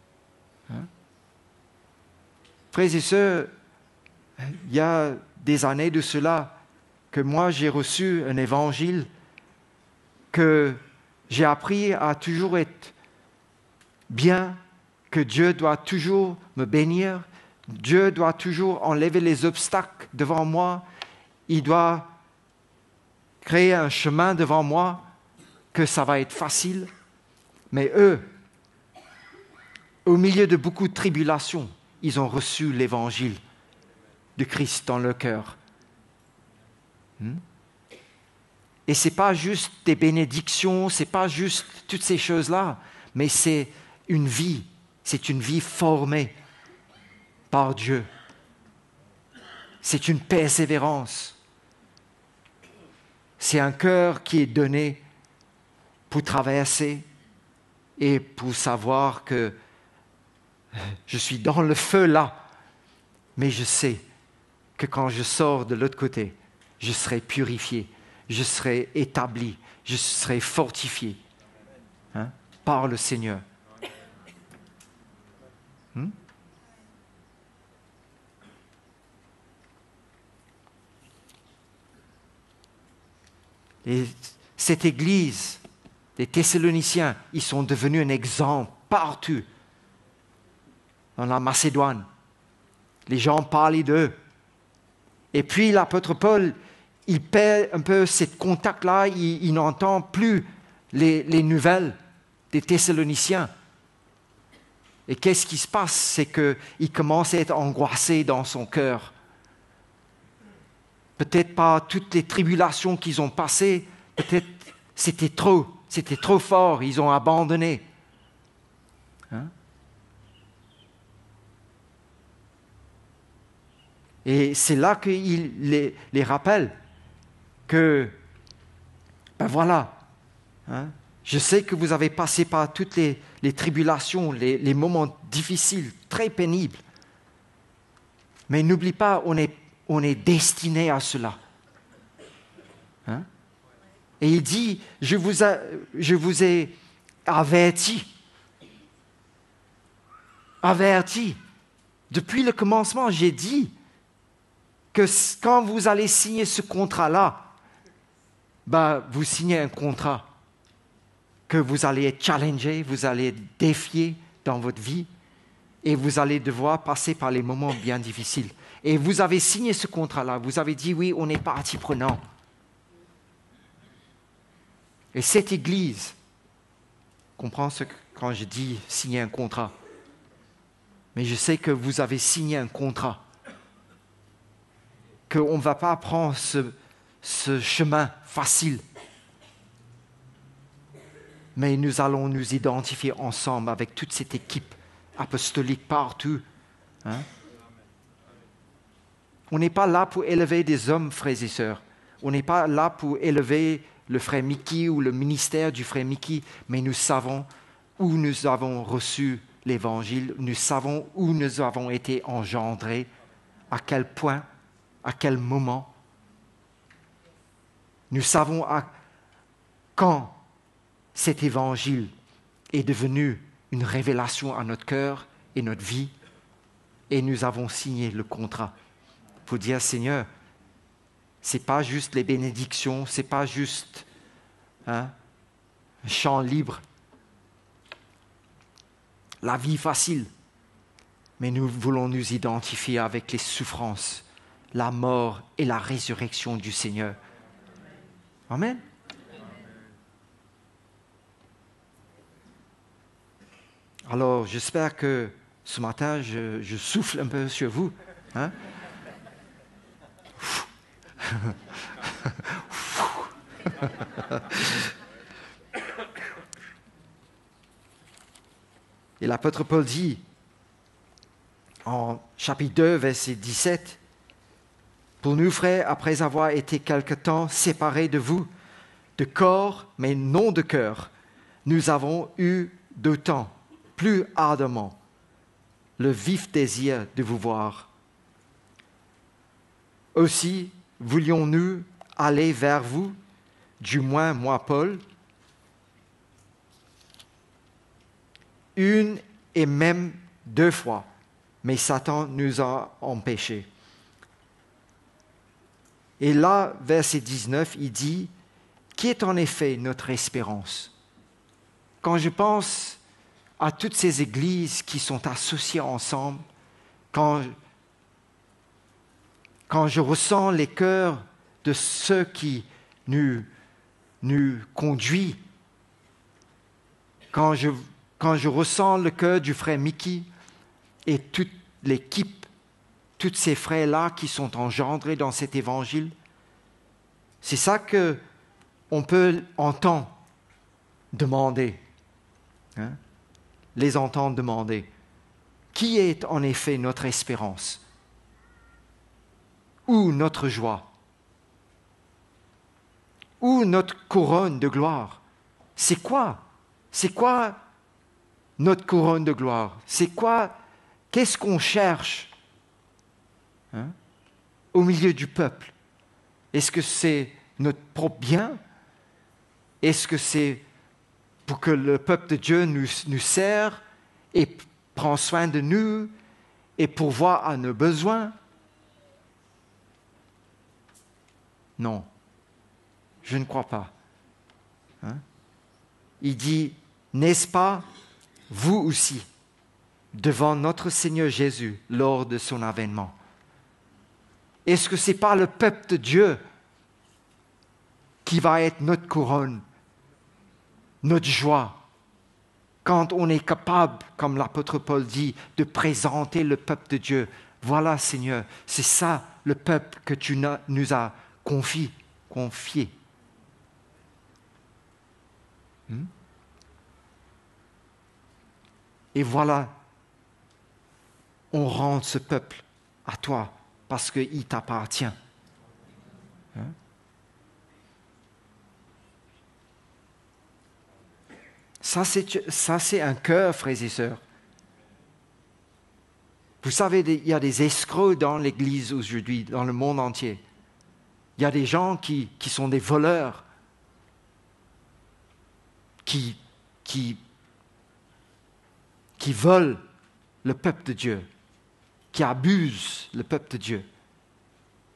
Frères et sœurs, il y a des années de cela que moi j'ai reçu un évangile que j'ai appris à toujours être bien, que Dieu doit toujours me bénir, Dieu doit toujours enlever les obstacles devant moi, il doit créer un chemin devant moi, que ça va être facile. Mais eux, au milieu de beaucoup de tribulations, ils ont reçu l'évangile de Christ dans leur cœur. Et ce n'est pas juste des bénédictions, ce n'est pas juste toutes ces choses-là, mais c'est une vie formée par Dieu. C'est une persévérance. C'est un cœur qui est donné pour traverser et pour savoir que je suis dans le feu là, mais je sais que quand je sors de l'autre côté, je serai purifié, je serai établi, je serai fortifié par le Seigneur. Et cette Église, les Thessaloniciens, ils sont devenus un exemple partout. Dans la Macédoine, les gens parlaient d'eux. Et puis l'apôtre Paul, il perd un peu ce contact-là, il n'entend plus les nouvelles des Thessaloniciens. Et qu'est-ce qui se passe? C'est qu'il commence à être angoissé dans son cœur. Peut-être par toutes les tribulations qu'ils ont passées, peut-être c'était trop fort, ils ont abandonné. Et c'est là qu'il les rappelle que, ben voilà, je sais que vous avez passé par toutes les tribulations, les moments difficiles, très pénibles. Mais n'oublie pas, on est destiné à cela. Et il dit, je vous ai averti. Averti. Depuis le commencement, j'ai dit que quand vous allez signer ce contrat-là, vous signez un contrat que vous allez être challengé, vous allez être défié dans votre vie et vous allez devoir passer par les moments bien difficiles. Et vous avez signé ce contrat-là, vous avez dit oui, on est partie prenante. Et cette Église comprend quand je dis signer un contrat. Mais je sais que vous avez signé un contrat. Qu'on ne va pas prendre ce chemin facile. Mais nous allons nous identifier ensemble avec toute cette équipe apostolique partout. Hein? On n'est pas là pour élever des hommes, frères et sœurs. On n'est pas là pour élever le frère Mickey ou le ministère du frère Mickey, mais nous savons où nous avons reçu l'Évangile, nous savons où nous avons été engendrés, à quel point, à quel moment. Nous savons quand cet Évangile est devenu une révélation à notre cœur et notre vie, et nous avons signé le contrat pour dire, Seigneur, ce n'est pas juste les bénédictions, ce n'est pas juste un champ libre, la vie facile, mais nous voulons nous identifier avec les souffrances, la mort et la résurrection du Seigneur. Amen. Alors, j'espère que ce matin, je souffle un peu sur vous. Hein? Et l'apôtre Paul dit, en chapitre 2, verset 17, « Pour nous, frères, après avoir été quelque temps séparés de vous, de corps, mais non de cœur, nous avons eu d'autant plus ardemment le vif désir de vous voir. Aussi, voulions-nous aller vers vous, du moins moi, Paul, une et même 2 fois, mais Satan nous a empêchés. » Et là, verset 19, il dit, « Qui est en effet notre espérance ?» Quand je pense à toutes ces églises qui sont associées ensemble, quand je ressens les cœurs de ceux qui nous conduisent, quand je ressens le cœur du frère Mickey et toute l'équipe, tous ces frères-là qui sont engendrés dans cet évangile, c'est ça qu'on peut entendre demander. Hein? Les entendre demander. Qui est en effet notre espérance? Où notre joie? Où notre couronne de gloire? C'est quoi? C'est quoi notre couronne de gloire? C'est quoi? Qu'est-ce qu'on cherche au milieu du peuple? Est-ce que c'est notre propre bien? Est-ce que c'est pour que le peuple de Dieu nous sert et prend soin de nous et pourvoit à nos besoins? Non, je ne crois pas. Il dit, n'est-ce pas, vous aussi, devant notre Seigneur Jésus lors de son avènement? Est-ce que ce n'est pas le peuple de Dieu qui va être notre couronne, notre joie, quand on est capable, comme l'apôtre Paul dit, de présenter le peuple de Dieu? Voilà, Seigneur, c'est ça le peuple que tu nous as confié. Et voilà, on rend ce peuple à toi parce qu'il t'appartient. Ça, c'est un cœur, frères et sœurs. Vous savez, il y a des escrocs dans l'Église aujourd'hui, dans le monde entier. Il y a des gens qui sont des voleurs, qui volent le peuple de Dieu, qui abusent le peuple de Dieu.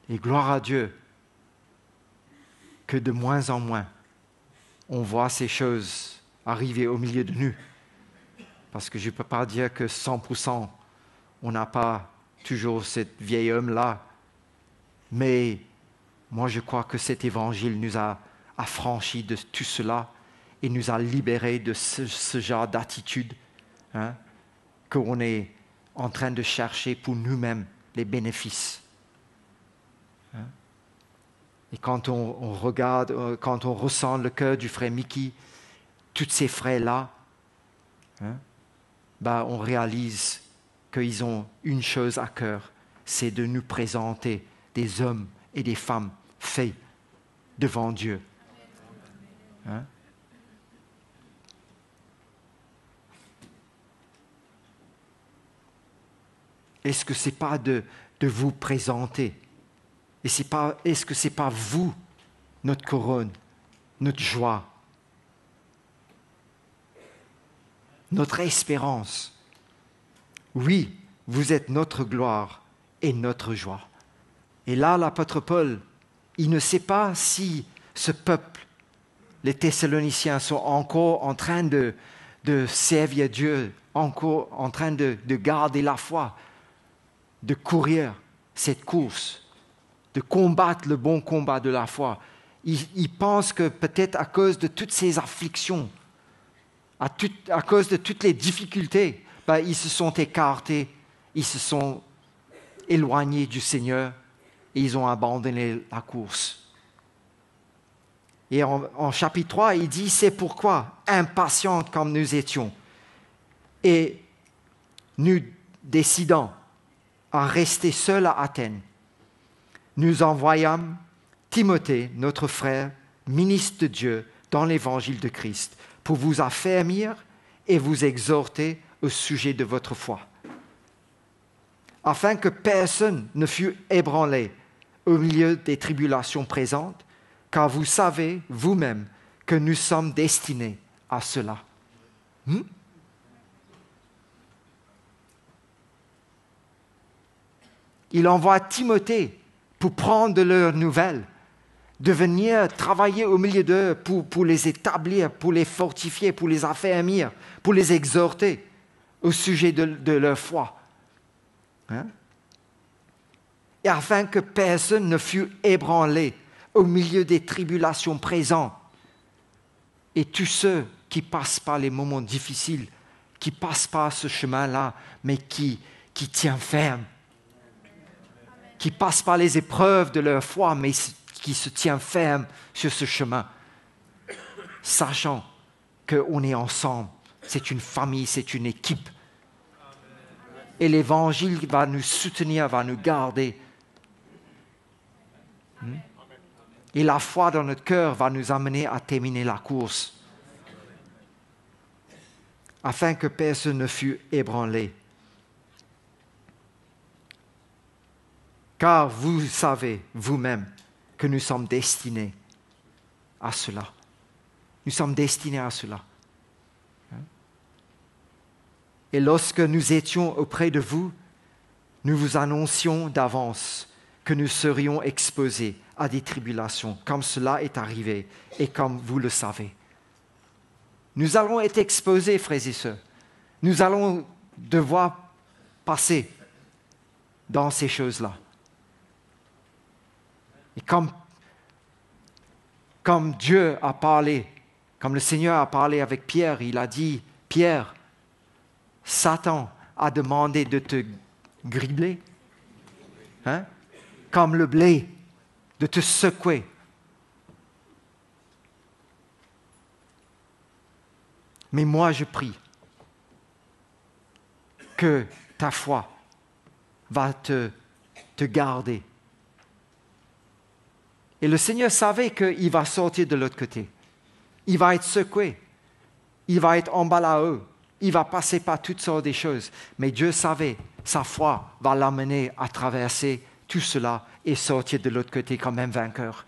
Et gloire à Dieu que de moins en moins, on voit ces choses arriver au milieu de nous. Parce que je ne peux pas dire que 100%, on n'a pas toujours cet vieil homme-là. Mais moi, je crois que cet évangile nous a affranchis de tout cela et nous a libérés de ce genre d'attitude qu'on est en train de chercher pour nous-mêmes les bénéfices. Et quand on regarde, quand on ressent le cœur du frère Mickey, tous ces frères-là, on réalise qu'ils ont une chose à cœur, c'est de nous présenter des hommes et des femmes faits devant Dieu. Est-ce que ce n'est pas de vous présenter? Et est-ce que ce n'est pas vous, notre couronne, notre joie, notre espérance? Oui, vous êtes notre gloire et notre joie. Et là, l'apôtre Paul, il ne sait pas si ce peuple, les Thessaloniciens, sont encore en train de servir Dieu, encore en train de garder la foi, de courir cette course, de combattre le bon combat de la foi. Il pense que peut-être à cause de toutes ces afflictions, à cause de toutes les difficultés, ils se sont écartés, ils se sont éloignés du Seigneur et ils ont abandonné la course. Et en chapitre 3, il dit, c'est pourquoi, impatients comme nous étions, et nous décidons à rester seuls à Athènes, nous envoyâmes Timothée, notre frère, ministre de Dieu dans l'évangile de Christ, pour vous affermir et vous exhorter au sujet de votre foi, afin que personne ne fût ébranlé au milieu des tribulations présentes, car vous savez vous-même que nous sommes destinés à cela. Il envoie Timothée pour prendre de leurs nouvelles, de venir travailler au milieu d'eux pour les établir, pour les fortifier, pour les affermir, pour les exhorter au sujet de leur foi. Et afin que personne ne fût ébranlé au milieu des tribulations présentes. Et tous ceux qui passent par les moments difficiles, qui passent par ce chemin-là, mais qui tiennent ferme, qui passent par les épreuves de leur foi, mais qui se tiennent fermes sur ce chemin, sachant qu'on est ensemble, c'est une famille, c'est une équipe. Et l'Évangile va nous soutenir, va nous garder. Et la foi dans notre cœur va nous amener à terminer la course, afin que personne ne fût ébranlé. Car vous savez vous-même que nous sommes destinés à cela. Nous sommes destinés à cela. Et lorsque nous étions auprès de vous, nous vous annoncions d'avance que nous serions exposés à des tribulations, comme cela est arrivé et comme vous le savez. Nous allons être exposés, frères et sœurs. Nous allons devoir passer dans ces choses-là. Et comme Dieu a parlé, comme le Seigneur a parlé avec Pierre, il a dit, Pierre, Satan a demandé de te gribler, comme le blé, de te secouer. Mais moi, je prie que ta foi va te garder. Et le Seigneur savait qu'il va sortir de l'autre côté. Il va être secoué. Il va être emballé. Il va passer par toutes sortes de choses. Mais Dieu savait, sa foi va l'amener à traverser tout cela et sortir de l'autre côté quand même vainqueur.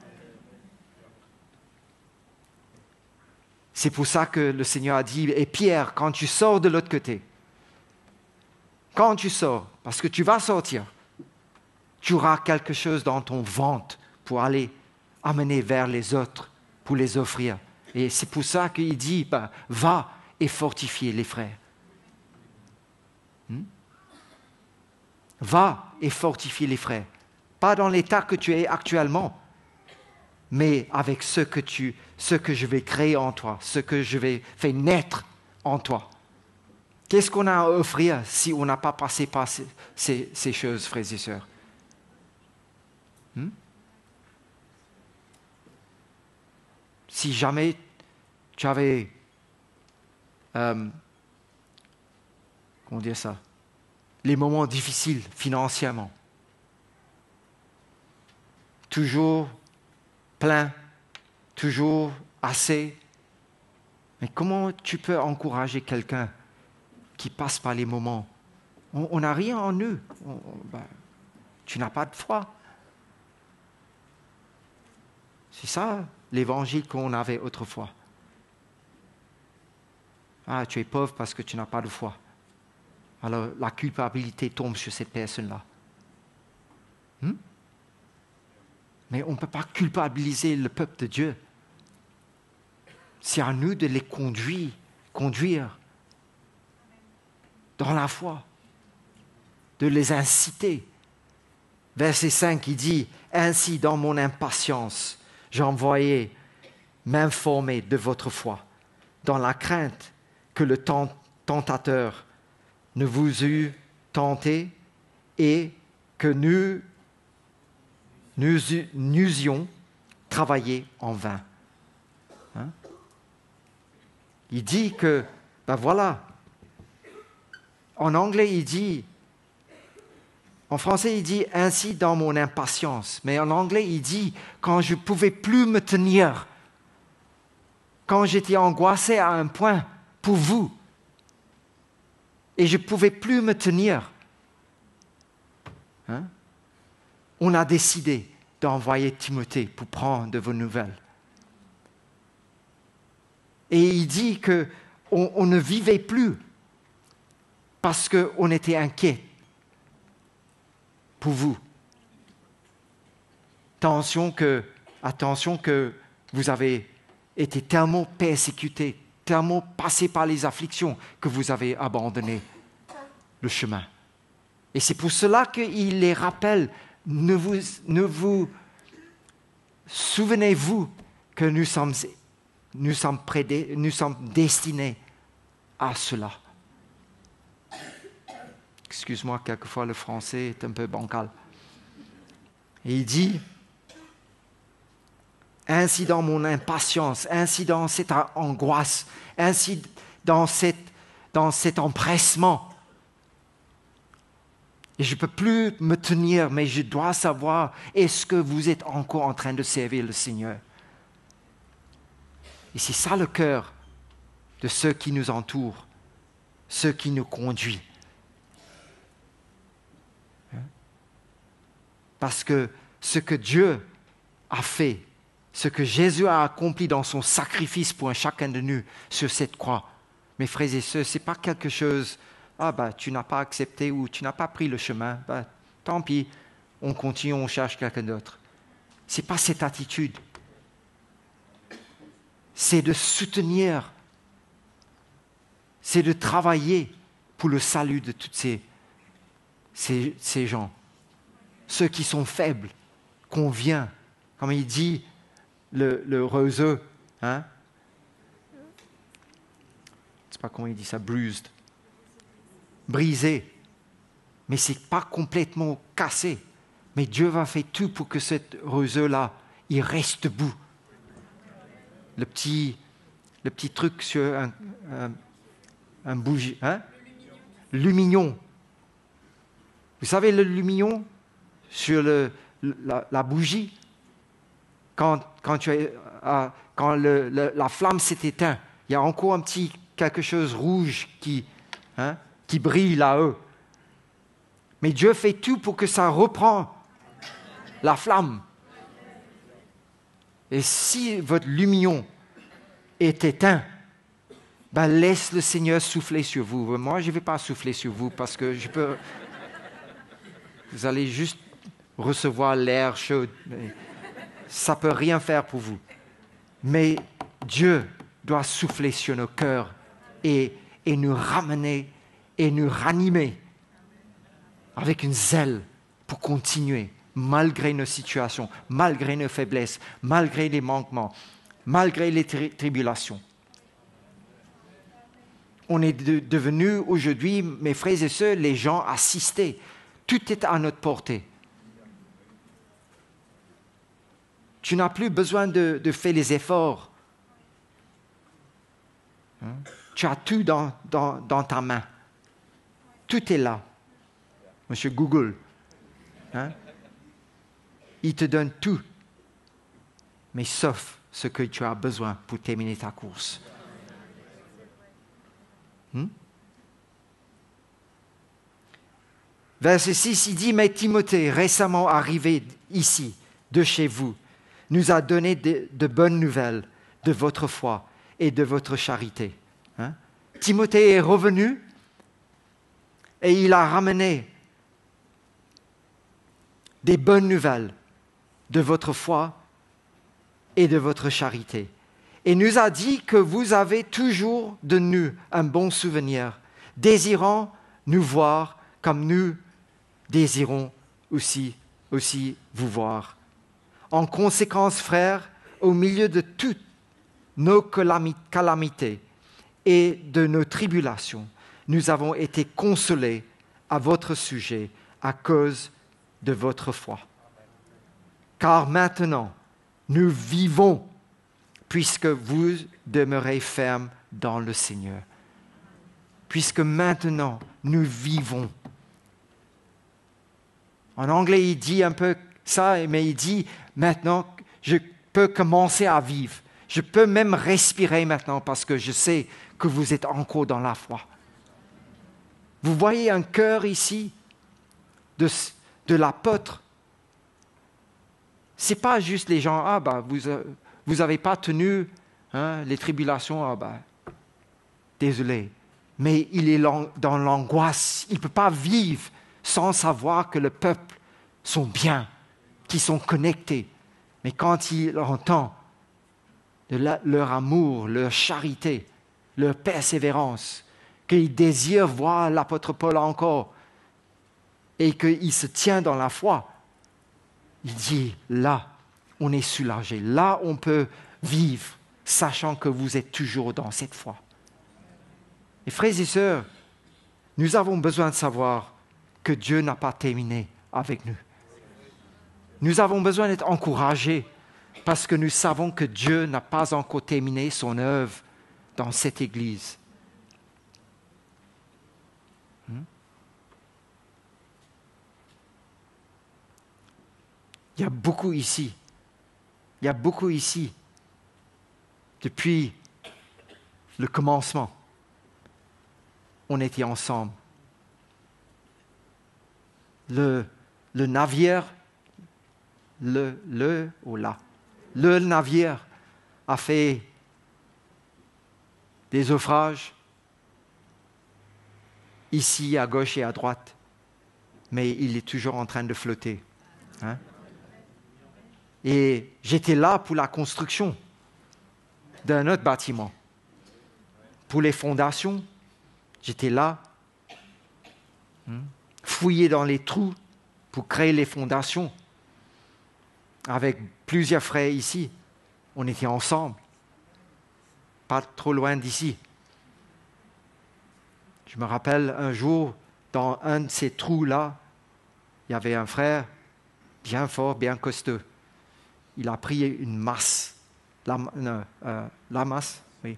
C'est pour ça que le Seigneur a dit, et Pierre, quand tu sors de l'autre côté, quand tu sors, parce que tu vas sortir, tu auras quelque chose dans ton ventre pour aller amener vers les autres, pour les offrir. Et c'est pour ça qu'il dit, va et fortifie les frères. Va et fortifie les frères. Pas dans l'état que tu es actuellement, mais avec ce que je vais créer en toi, ce que je vais faire naître en toi. Qu'est-ce qu'on a à offrir si on n'a pas passé par ces choses, frères et sœurs? Si jamais tu avais, comment dire ça, les moments difficiles financièrement, toujours plein, toujours assez, mais comment tu peux encourager quelqu'un qui passe par les moments? On n'a rien en eux. Tu n'as pas de foi. C'est ça l'évangile qu'on avait autrefois. Ah, tu es pauvre parce que tu n'as pas de foi. Alors la culpabilité tombe sur cette personne-là. Mais on ne peut pas culpabiliser le peuple de Dieu. C'est à nous de les conduire dans la foi, de les inciter. Verset 5, il dit, « Ainsi, dans mon impatience, j'envoyais m'informer de votre foi, dans la crainte que le tentateur ne vous eût tenté et que nous eussions travaillé en vain. » Il dit que, voilà, en anglais il dit, en français il dit « ainsi dans mon impatience », mais en anglais il dit « quand je ne pouvais plus me tenir », quand j'étais angoissé à un point pour vous, et je ne pouvais plus me tenir. On a décidé d'envoyer Timothée pour prendre de vos nouvelles. Et il dit qu'on ne vivait plus parce qu'on était inquiet pour vous. Attention que vous avez été tellement persécutés, tellement passés par les afflictions que vous avez abandonné le chemin. Et c'est pour cela qu'il les rappelle. Ne vous souvenez-vous que nous sommes destinés à cela. Excuse-moi, quelquefois le français est un peu bancal. Et il dit, ainsi dans mon impatience, ainsi dans cette angoisse, ainsi dans cet empressement, et je ne peux plus me tenir, mais je dois savoir, est-ce que vous êtes encore en train de servir le Seigneur? Et c'est ça le cœur de ceux qui nous entourent, ceux qui nous conduisent. Parce que ce que Dieu a fait, ce que Jésus a accompli dans son sacrifice pour chacun de nous sur cette croix, mes frères et sœurs, ce n'est pas quelque chose... tu n'as pas accepté ou tu n'as pas pris le chemin, tant pis, on continue, on cherche quelqu'un d'autre. Ce n'est pas cette attitude. C'est de soutenir, c'est de travailler pour le salut de tous ces gens. Ceux qui sont faibles, qu'on vient, comme il dit le roseau, je ne sais pas comment il dit ça, bruised. Brisé, mais ce n'est pas complètement cassé. Mais Dieu va faire tout pour que ce roseau-là, il reste debout. Le petit truc sur un bougie, lumignon. Vous savez le lumignon sur la bougie, quand la flamme s'est éteinte, il y a encore un petit quelque chose rouge qui brille là-haut. Mais Dieu fait tout pour que ça reprend la flamme. Et si votre lumignon est éteint, laisse le Seigneur souffler sur vous. Moi, je ne vais pas souffler sur vous parce que vous allez juste recevoir l'air chaud. Ça ne peut rien faire pour vous. Mais Dieu doit souffler sur nos cœurs et nous ramener et nous ranimer avec une zèle pour continuer, malgré nos situations, malgré nos faiblesses, malgré les manquements, malgré les tribulations. On est devenus aujourd'hui, mes frères et sœurs, les gens assistés. Tout est à notre portée. Tu n'as plus besoin de faire les efforts. Tu as tout dans ta main. Tout est là. Monsieur Google, il te donne tout, mais sauf ce que tu as besoin pour terminer ta course. Verset 6, il dit, mais Timothée, récemment arrivé ici, de chez vous, nous a donné de bonnes nouvelles de votre foi et de votre charité. Timothée est revenu et il a ramené des bonnes nouvelles de votre foi et de votre charité. Et nous a dit que vous avez toujours de nous un bon souvenir, désirant nous voir comme nous désirons aussi vous voir. En conséquence, frères, au milieu de toutes nos calamités et de nos tribulations, nous avons été consolés à votre sujet à cause de votre foi. Car maintenant, nous vivons puisque vous demeurez fermes dans le Seigneur. Puisque maintenant, nous vivons. En anglais, il dit un peu ça, mais il dit, maintenant, je peux commencer à vivre. Je peux même respirer maintenant parce que je sais que vous êtes encore dans la foi. Vous voyez un cœur ici de l'apôtre. Ce n'est pas juste les gens, vous n'avez pas tenu les tribulations, désolé. Mais il est dans l'angoisse. Il ne peut pas vivre sans savoir que le peuple sont bien, qu'ils sont connectés. Mais quand il entend leur amour, leur charité, leur persévérance, qu'il désire voir l'apôtre Paul encore et qu'il se tient dans la foi, il dit, là, on est soulagé. Là, on peut vivre, sachant que vous êtes toujours dans cette foi. Et frères et sœurs, nous avons besoin de savoir que Dieu n'a pas terminé avec nous. Nous avons besoin d'être encouragés parce que nous savons que Dieu n'a pas encore terminé son œuvre dans cette Église. Il y a beaucoup ici. Depuis le commencement, on était ensemble. Le navire, le navire a fait des naufrages ici à gauche et à droite, mais il est toujours en train de flotter. Et j'étais là pour la construction d'un autre bâtiment. Pour les fondations, j'étais là, fouiller dans les trous pour créer les fondations. Avec plusieurs frères ici, on était ensemble, pas trop loin d'ici. Je me rappelle un jour, dans un de ces trous-là, il y avait un frère bien fort, bien costaud. Il a pris une masse, la masse, oui.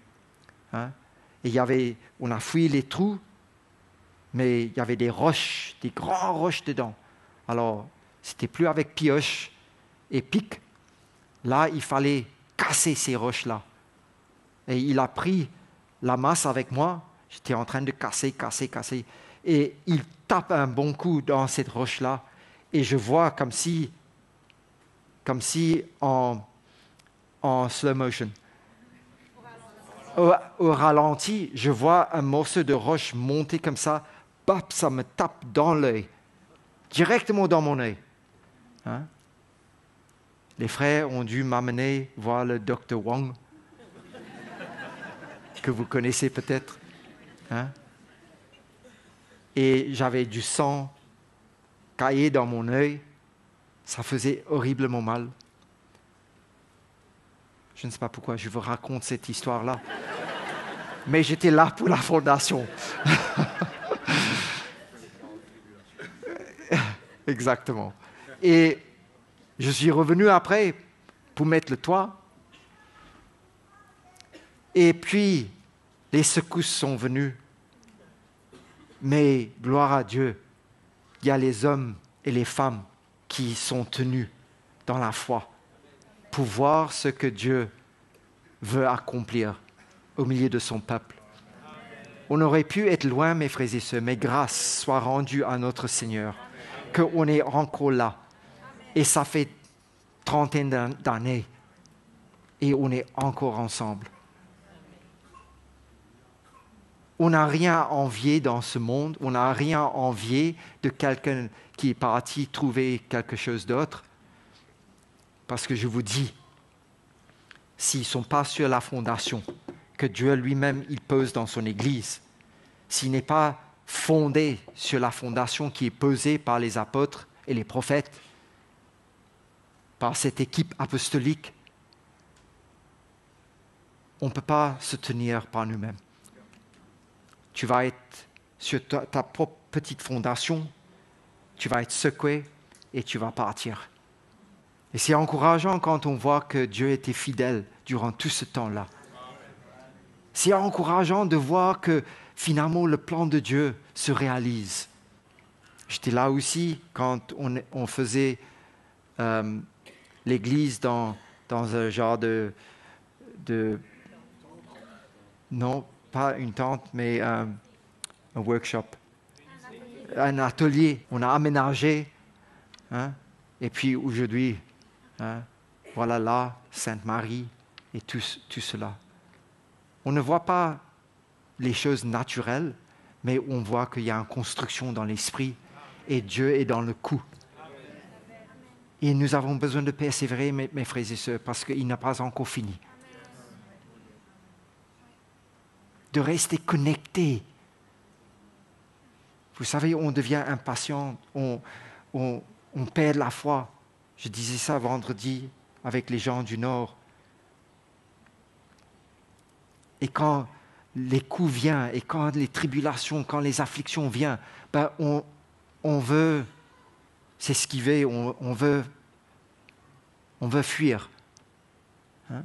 Et on a fouillé les trous, mais il y avait des roches, des grandes roches dedans. Alors, c'était plus avec pioche et pic. Là, il fallait casser ces roches-là. Et il a pris la masse avec moi. J'étais en train de casser. Et il tape un bon coup dans cette roche-là. Et je vois comme si en slow motion. Au ralenti, je vois un morceau de roche monter comme ça. Bap, ça me tape dans l'œil. Directement dans mon œil. Hein? Les frères ont dû m'amener voir le Dr Wong, que vous connaissez peut-être. Hein? Et j'avais du sang caillé dans mon œil. Ça faisait horriblement mal. Je ne sais pas pourquoi je vous raconte cette histoire-là. Mais j'étais là pour la fondation. Exactement. Et je suis revenu après pour mettre le toit. Et puis, les secousses sont venues. Mais, gloire à Dieu, il y a les hommes et les femmes qui sont tenus dans la foi pour voir ce que Dieu veut accomplir au milieu de son peuple. On aurait pu être loin, mes frères et sœurs, mais grâce soit rendue à notre Seigneur, qu'on est encore là. Et ça fait trentaine d'années, et on est encore ensemble. On n'a rien à envier dans ce monde, on n'a rien à envier de quelqu'un qui est parti trouver quelque chose d'autre. Parce que je vous dis, s'ils ne sont pas sur la fondation que Dieu lui-même il pose dans son Église, s'il n'est pas fondé sur la fondation qui est posée par les apôtres et les prophètes, par cette équipe apostolique, on ne peut pas se tenir par nous-mêmes. Tu vas être sur ta propre petite fondation, tu vas être secoué et tu vas partir. Et c'est encourageant quand on voit que Dieu était fidèle durant tout ce temps-là. C'est encourageant de voir que finalement le plan de Dieu se réalise. J'étais là aussi quand on faisait l'église dans un genre de... Non, pas une tente, mais un workshop. Un atelier. On a aménagé. Hein? Et puis aujourd'hui... Hein? Voilà là, Sainte-Marie et tout cela. On ne voit pas les choses naturelles, mais on voit qu'il y a une construction dans l'esprit et Dieu est dans le coup. Et nous avons besoin de persévérer, mes frères et sœurs, parce qu'il n'a pas encore fini. De rester connecté. Vous savez, on devient impatient, on perd la foi. Je disais ça vendredi avec les gens du Nord. Et quand les coups viennent, et quand les tribulations, quand les afflictions viennent, ben on veut s'esquiver, on veut fuir. Hein?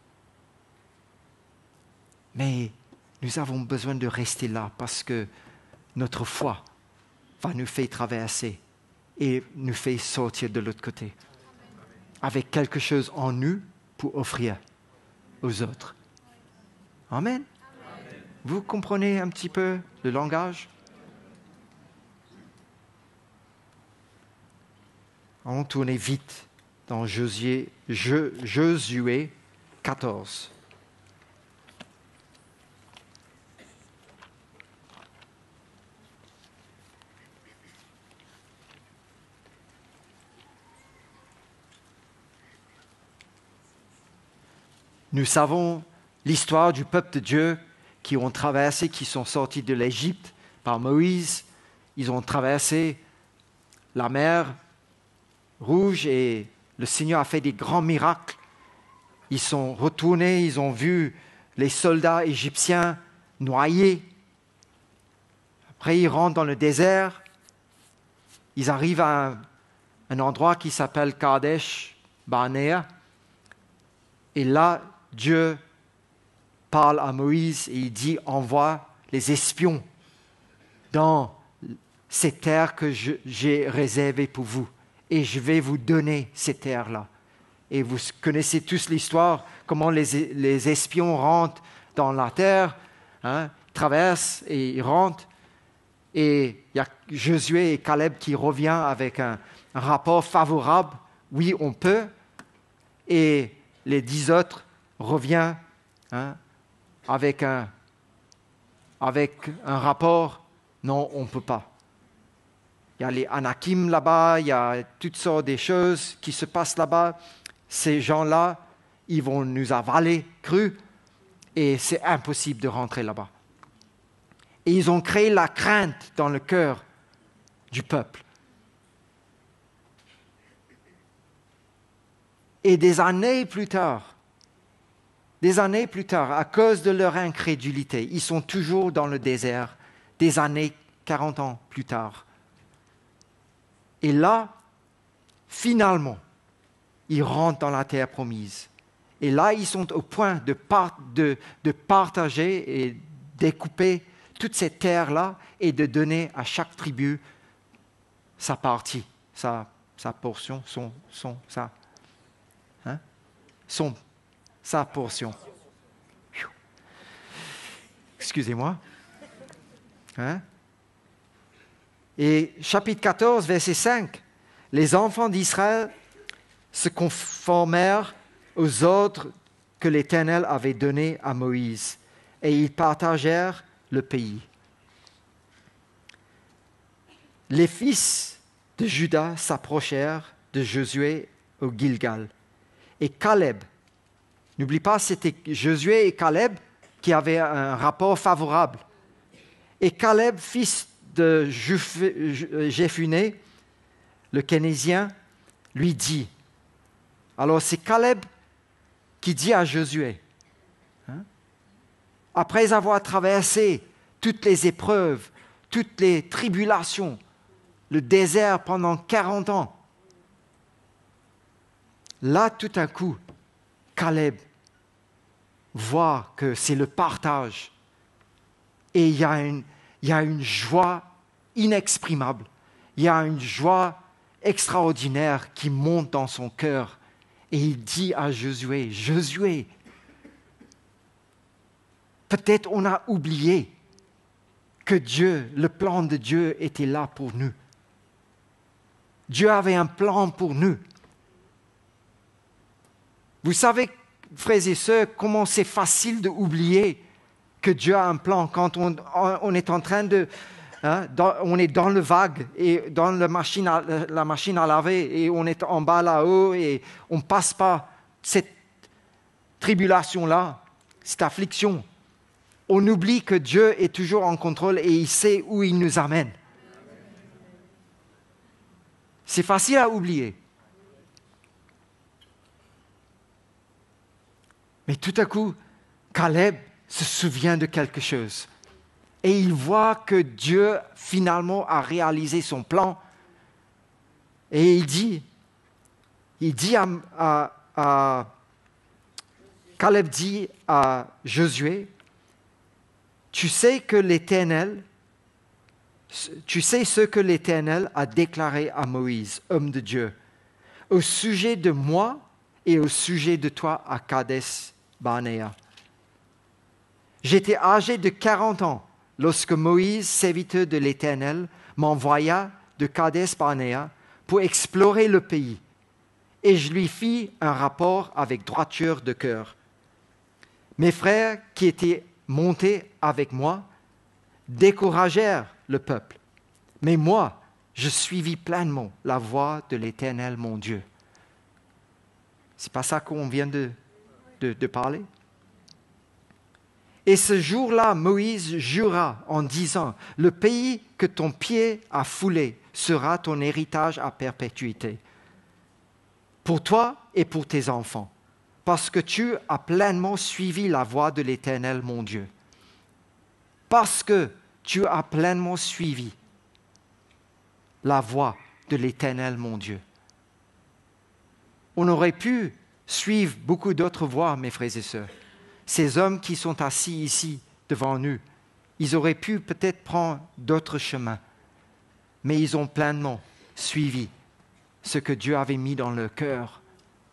Mais nous avons besoin de rester là parce que notre foi va nous faire traverser et nous fait sortir de l'autre côté. Avec quelque chose en nous pour offrir aux autres. Amen. Vous comprenez un petit peu le langage? On tourne vite dans Josué 14. Nous savons l'histoire du peuple de Dieu qui ont traversé, qui sont sortis de l'Égypte par Moïse. Ils ont traversé la mer Rouge et le Seigneur a fait des grands miracles. Ils sont retournés, ils ont vu les soldats égyptiens noyés. Après, ils rentrent dans le désert. Ils arrivent à un endroit qui s'appelle Kadesh Barnea. Et là, Dieu parle à Moïse et il dit, envoie les espions dans cette terre que j'ai réservée pour vous. Et je vais vous donner cette terre-là. Et vous connaissez tous l'histoire, comment les espions rentrent dans la terre, hein, traversent et ils rentrent. Et il y a Josué et Caleb qui reviennent avec un rapport favorable. Oui, on peut. Et les 10 autres reviennent avec un rapport. Non, on ne peut pas. il y a les Anakim là-bas, il y a toutes sortes de choses qui se passent là-bas. Ces gens-là, ils vont nous avaler crus et c'est impossible de rentrer là-bas. Et ils ont créé la crainte dans le cœur du peuple. Et des années plus tard, à cause de leur incrédulité, ils sont toujours dans le désert, des années, 40 ans plus tard. Et là, finalement, ils rentrent dans la terre promise. Et là, ils sont au point de partager et découper toute cette terre-là et de donner à chaque tribu sa partie, sa portion, sa portion. Excusez-moi. Et chapitre 14, verset 5, les enfants d'Israël se conformèrent aux ordres que l'Éternel avait donnés à Moïse, et ils partagèrent le pays. Les fils de Juda s'approchèrent de Josué au Gilgal. Et Caleb, n'oublie pas, c'était Josué et Caleb qui avaient un rapport favorable. Et Caleb, fils de Jephuné, le Kénésien, lui dit, alors c'est Caleb qui dit à Josué, après avoir traversé toutes les épreuves, toutes les tribulations, le désert pendant 40 ans, là, tout à coup, Caleb voit que c'est le partage. Et il y a une joie inexprimable. Il y a une joie extraordinaire qui monte dans son cœur. Et il dit à Josué, Josué, peut-être on a oublié que Dieu, le plan de Dieu était là pour nous. Dieu avait un plan pour nous. Vous savez, frères et sœurs, comment c'est facile d'oublier que Dieu a un plan quand on est en train de... on est dans le vague et dans la machine à laver et on est en bas là-haut et on ne passe pas cette tribulation-là, cette affliction. On oublie que Dieu est toujours en contrôle et il sait où il nous amène. C'est facile à oublier. Mais tout à coup, Caleb se souvient de quelque chose. Et il voit que Dieu, finalement, a réalisé son plan. Et il dit Caleb dit à Josué, tu sais ce que l'Éternel a déclaré à Moïse, homme de Dieu, au sujet de moi et au sujet de toi à Kadesh Barnéa. J'étais âgé de 40 ans lorsque Moïse, serviteur de l'Éternel, m'envoya de Kadesh Barnéa pour explorer le pays, et je lui fis un rapport avec droiture de cœur. Mes frères qui étaient montés avec moi découragèrent le peuple, mais moi, je suivis pleinement la voie de l'Éternel mon Dieu. C'est pas ça qu'on vient de parler? Et ce jour-là, Moïse jura en disant, « Le pays que ton pied a foulé sera ton héritage à perpétuité, pour toi et pour tes enfants, parce que tu as pleinement suivi la voie de l'Éternel, mon Dieu. » Parce que tu as pleinement suivi la voie de l'Éternel, mon Dieu. On aurait pu suivre beaucoup d'autres voies, mes frères et sœurs. Ces hommes qui sont assis ici devant nous, ils auraient pu peut-être prendre d'autres chemins, mais ils ont pleinement suivi ce que Dieu avait mis dans leur cœur.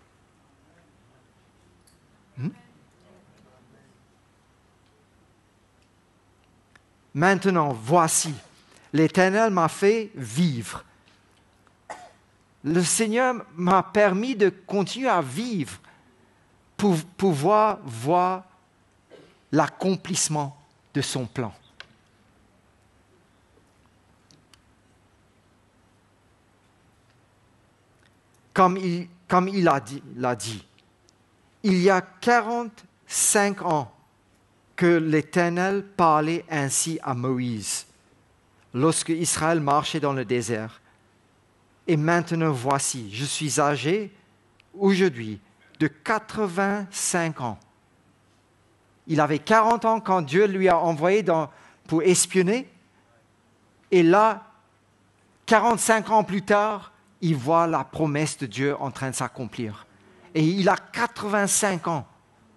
Maintenant, voici, l'Éternel m'a fait vivre. Le Seigneur m'a permis de continuer à vivre pour pouvoir voir l'accomplissement de son plan. comme il l'a dit. Il y a 45 ans que l'Éternel parlait ainsi à Moïse, lorsque Israël marchait dans le désert. Et maintenant, voici, je suis âgé aujourd'hui de 85 ans. Il avait 40 ans quand Dieu lui a envoyé pour espionner. Et là, 45 ans plus tard, il voit la promesse de Dieu en train de s'accomplir. Et il a 85 ans.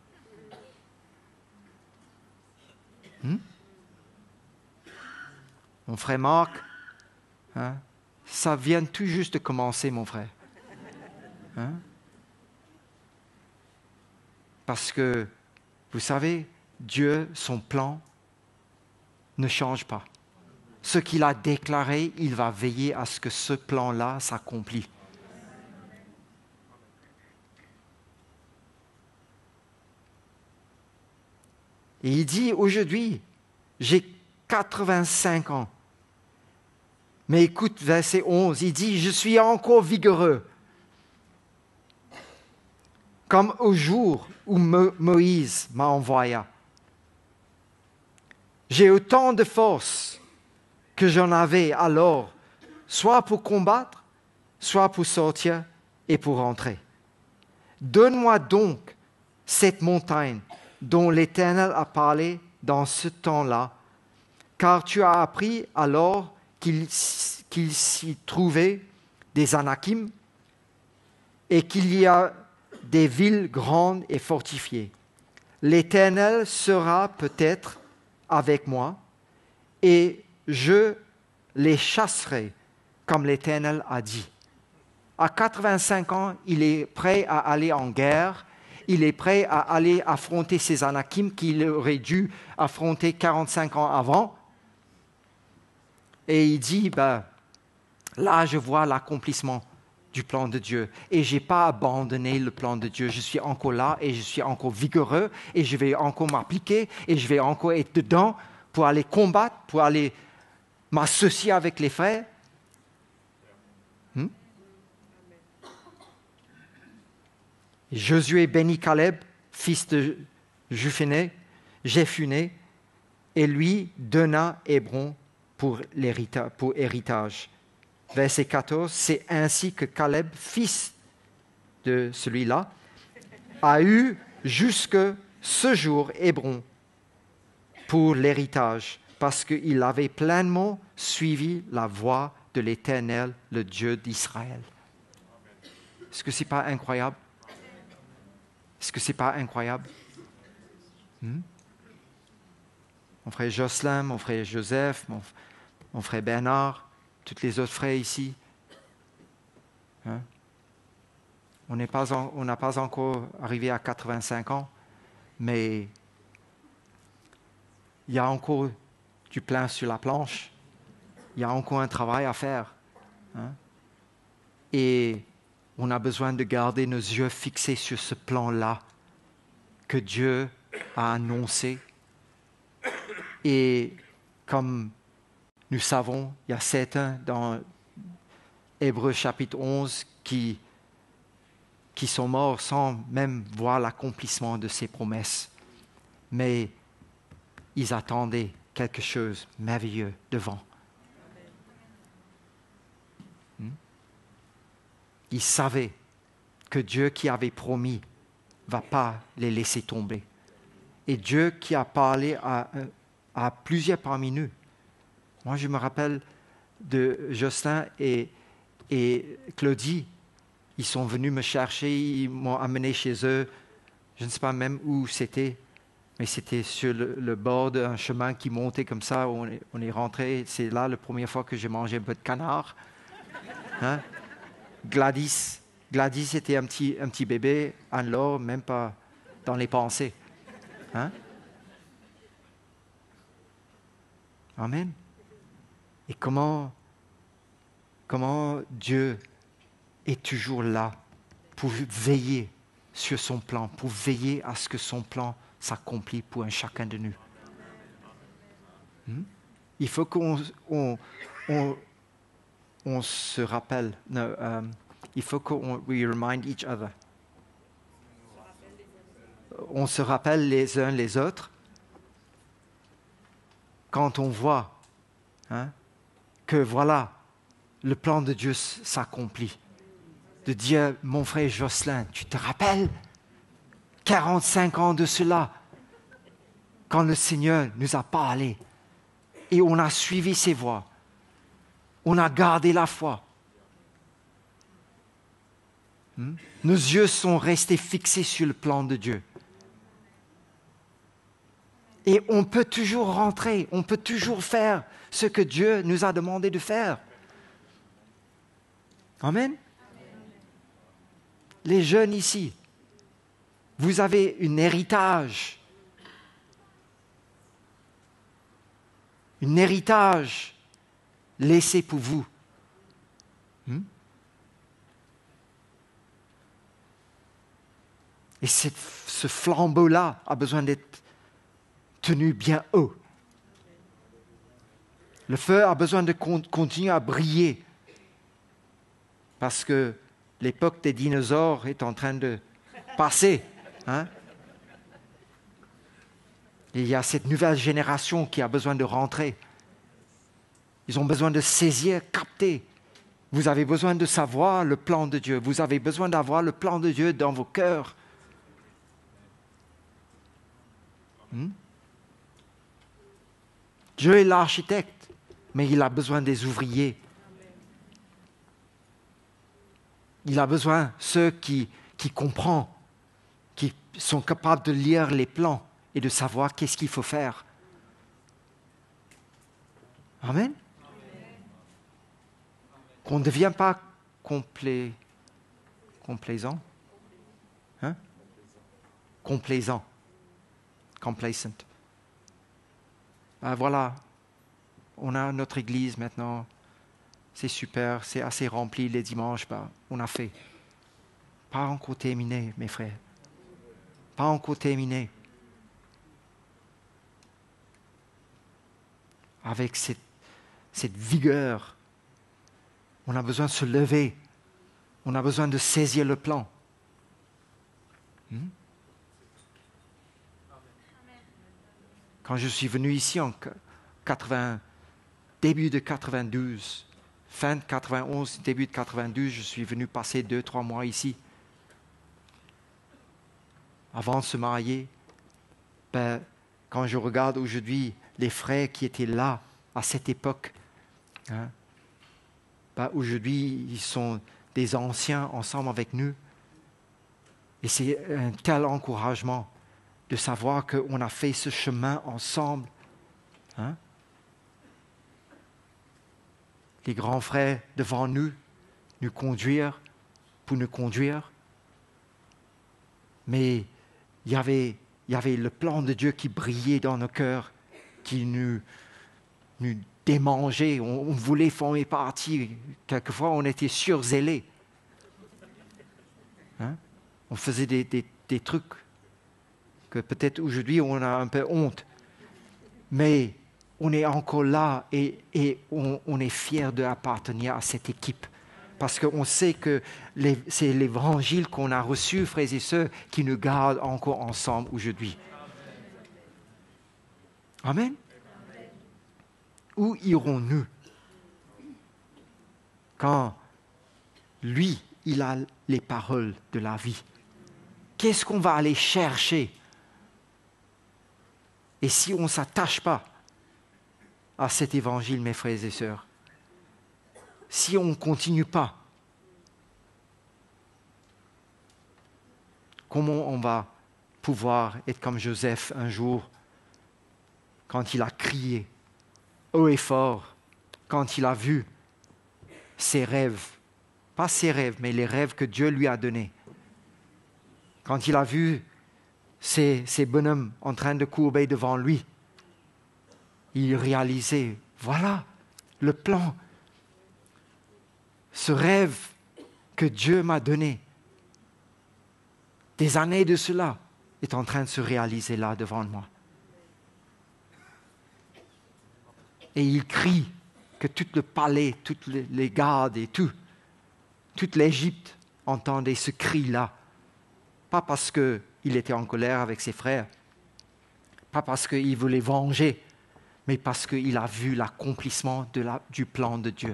Mon frère Marc, ça vient tout juste de commencer, mon frère. Parce que, vous savez, Dieu, son plan ne change pas. Ce qu'il a déclaré, il va veiller à ce que ce plan-là s'accomplisse. Et il dit aujourd'hui, j'ai 85 ans. Mais écoute, verset 11, il dit, je suis encore vigoureux. Comme au jour où Moïse m'a envoyé. J'ai autant de force que j'en avais alors, soit pour combattre, soit pour sortir et pour rentrer. Donne-moi donc cette montagne dont l'Éternel a parlé dans ce temps-là, car tu as appris alors qu'il s'y trouvait des Anakim et qu'il y a des villes grandes et fortifiées. L'Éternel sera peut-être avec moi et je les chasserai comme l'Éternel a dit. À 85 ans, il est prêt à aller en guerre. Il est prêt à aller affronter ces Anakim qu'il aurait dû affronter 45 ans avant. Et il dit, là, je vois l'accomplissement du plan de Dieu. Et je n'ai pas abandonné le plan de Dieu. Je suis encore là et je suis encore vigoureux et je vais encore m'appliquer et je vais encore être dedans pour aller combattre, pour aller m'associer avec les frères. Josué bénit Caleb, fils de Jephunnée, et lui donna Hébron pour héritage. Verset 14, c'est ainsi que Caleb, fils de celui-là, a eu jusque ce jour Hébron pour l'héritage, parce qu'il avait pleinement suivi la voie de l'Éternel, le Dieu d'Israël. Est-ce que ce n'est pas incroyable? Est-ce que ce n'est pas incroyable? Mon frère Jocelyn, mon frère Joseph, mon frère Bernard, tous les autres frères ici. On n'a pas encore arrivé à 85 ans, mais il y a encore du pain sur la planche. Il y a encore un travail à faire. Et on a besoin de garder nos yeux fixés sur ce plan-là que Dieu a annoncé. Et comme nous savons, il y a certains dans Hébreux chapitre 11 qui sont morts sans même voir l'accomplissement de ces promesses. Mais ils attendaient quelque chose de merveilleux devant. Ils savaient que Dieu qui avait promis ne va pas les laisser tomber. Et Dieu qui a parlé à plusieurs parmi nous. Moi, je me rappelle de Jocelyn et Claudie. Ils sont venus me chercher, ils m'ont amené chez eux. Je ne sais pas même où c'était, mais c'était sur le bord d'un chemin qui montait comme ça. On est rentré. C'est là la première fois que j'ai mangé un peu de canard. Gladys était un petit bébé, Anne-Laure, même pas dans les pensées. Amen. Et comment Dieu est toujours là pour veiller sur son plan, pour veiller à ce que son plan s'accomplisse pour un chacun de nous. Il faut qu'on se rappelle, Il faut qu'on we remind each other. On se rappelle les uns les autres quand on voit que voilà, le plan de Dieu s'accomplit. De dire, mon frère Jocelyn, tu te rappelles 45 ans de cela, quand le Seigneur nous a parlé et on a suivi ses voies, on a gardé la foi. Nos yeux sont restés fixés sur le plan de Dieu. Et on peut toujours rentrer, on peut toujours faire ce que Dieu nous a demandé de faire. Amen. Les jeunes ici, vous avez un héritage laissé pour vous. Et ce flambeau-là a besoin d'être tenu bien haut. Le feu a besoin de continuer à briller parce que l'époque des dinosaures est en train de passer. Il y a cette nouvelle génération qui a besoin de rentrer. Ils ont besoin de saisir, capter. Vous avez besoin de savoir le plan de Dieu. Vous avez besoin d'avoir le plan de Dieu dans vos cœurs. Dieu est l'architecte, mais il a besoin des ouvriers. Il a besoin de ceux qui comprennent, qui sont capables de lire les plans et de savoir qu'est-ce qu'il faut faire. Amen. Qu'on ne devienne pas complaisant. Complaisant. Complacent. Voilà, on a notre église maintenant. C'est super, c'est assez rempli les dimanches. On a fait. Pas encore terminé, mes frères. Pas encore terminé. Avec cette vigueur, on a besoin de se lever. On a besoin de saisir le plan. Quand je suis venu ici en début de 92, fin de 91, début de 92, je suis venu passer 2-3 mois ici. Avant de se marier, quand je regarde aujourd'hui les frères qui étaient là à cette époque, aujourd'hui ils sont des anciens ensemble avec nous. Et c'est un tel encouragement de savoir qu'on a fait ce chemin ensemble. Les grands frères devant nous conduire, pour nous conduire. Mais il y avait le plan de Dieu qui brillait dans nos cœurs, qui nous démangeait. On voulait former partie. Quelquefois, on était surzélés. On faisait des trucs que peut-être aujourd'hui on a un peu honte, mais on est encore là et on est fiers d'appartenir à cette équipe parce qu'on sait que c'est l'évangile qu'on a reçu, frères et sœurs, qui nous garde encore ensemble aujourd'hui. Amen. Où irons-nous quand lui, il a les paroles de la vie? Qu'est-ce qu'on va aller chercher? Et si on ne s'attache pas à cet évangile, mes frères et sœurs, si on ne continue pas, comment on va pouvoir être comme Joseph un jour, quand il a crié haut et fort, quand il a vu ses rêves, pas ses rêves, mais les rêves que Dieu lui a donnés, quand il a vu ces bonhommes en train de courber devant lui, il réalisait, voilà le plan, ce rêve que Dieu m'a donné, des années de cela, est en train de se réaliser là devant moi. Et il crie que tout le palais, toutes les gardes et tout Toute l'Égypte entendait ce cri-là. Pas parce qu'il était en colère avec ses frères, pas parce qu'il voulait venger, mais parce qu'il a vu l'accomplissement du plan de Dieu.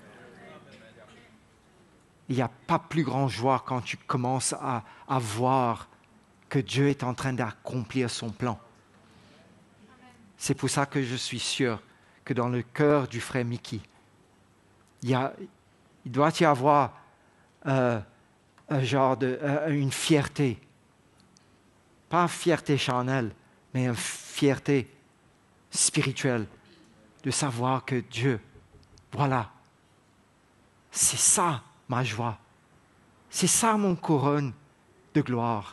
Il n'y a pas plus grande joie quand tu commences à voir que Dieu est en train d'accomplir son plan. C'est pour ça que je suis sûr que dans le cœur du frère Mickey, il doit y avoir un genre une fierté. Pas une fierté charnelle, mais une fierté spirituelle de savoir que Dieu, voilà, c'est ça ma joie. C'est ça mon couronne de gloire.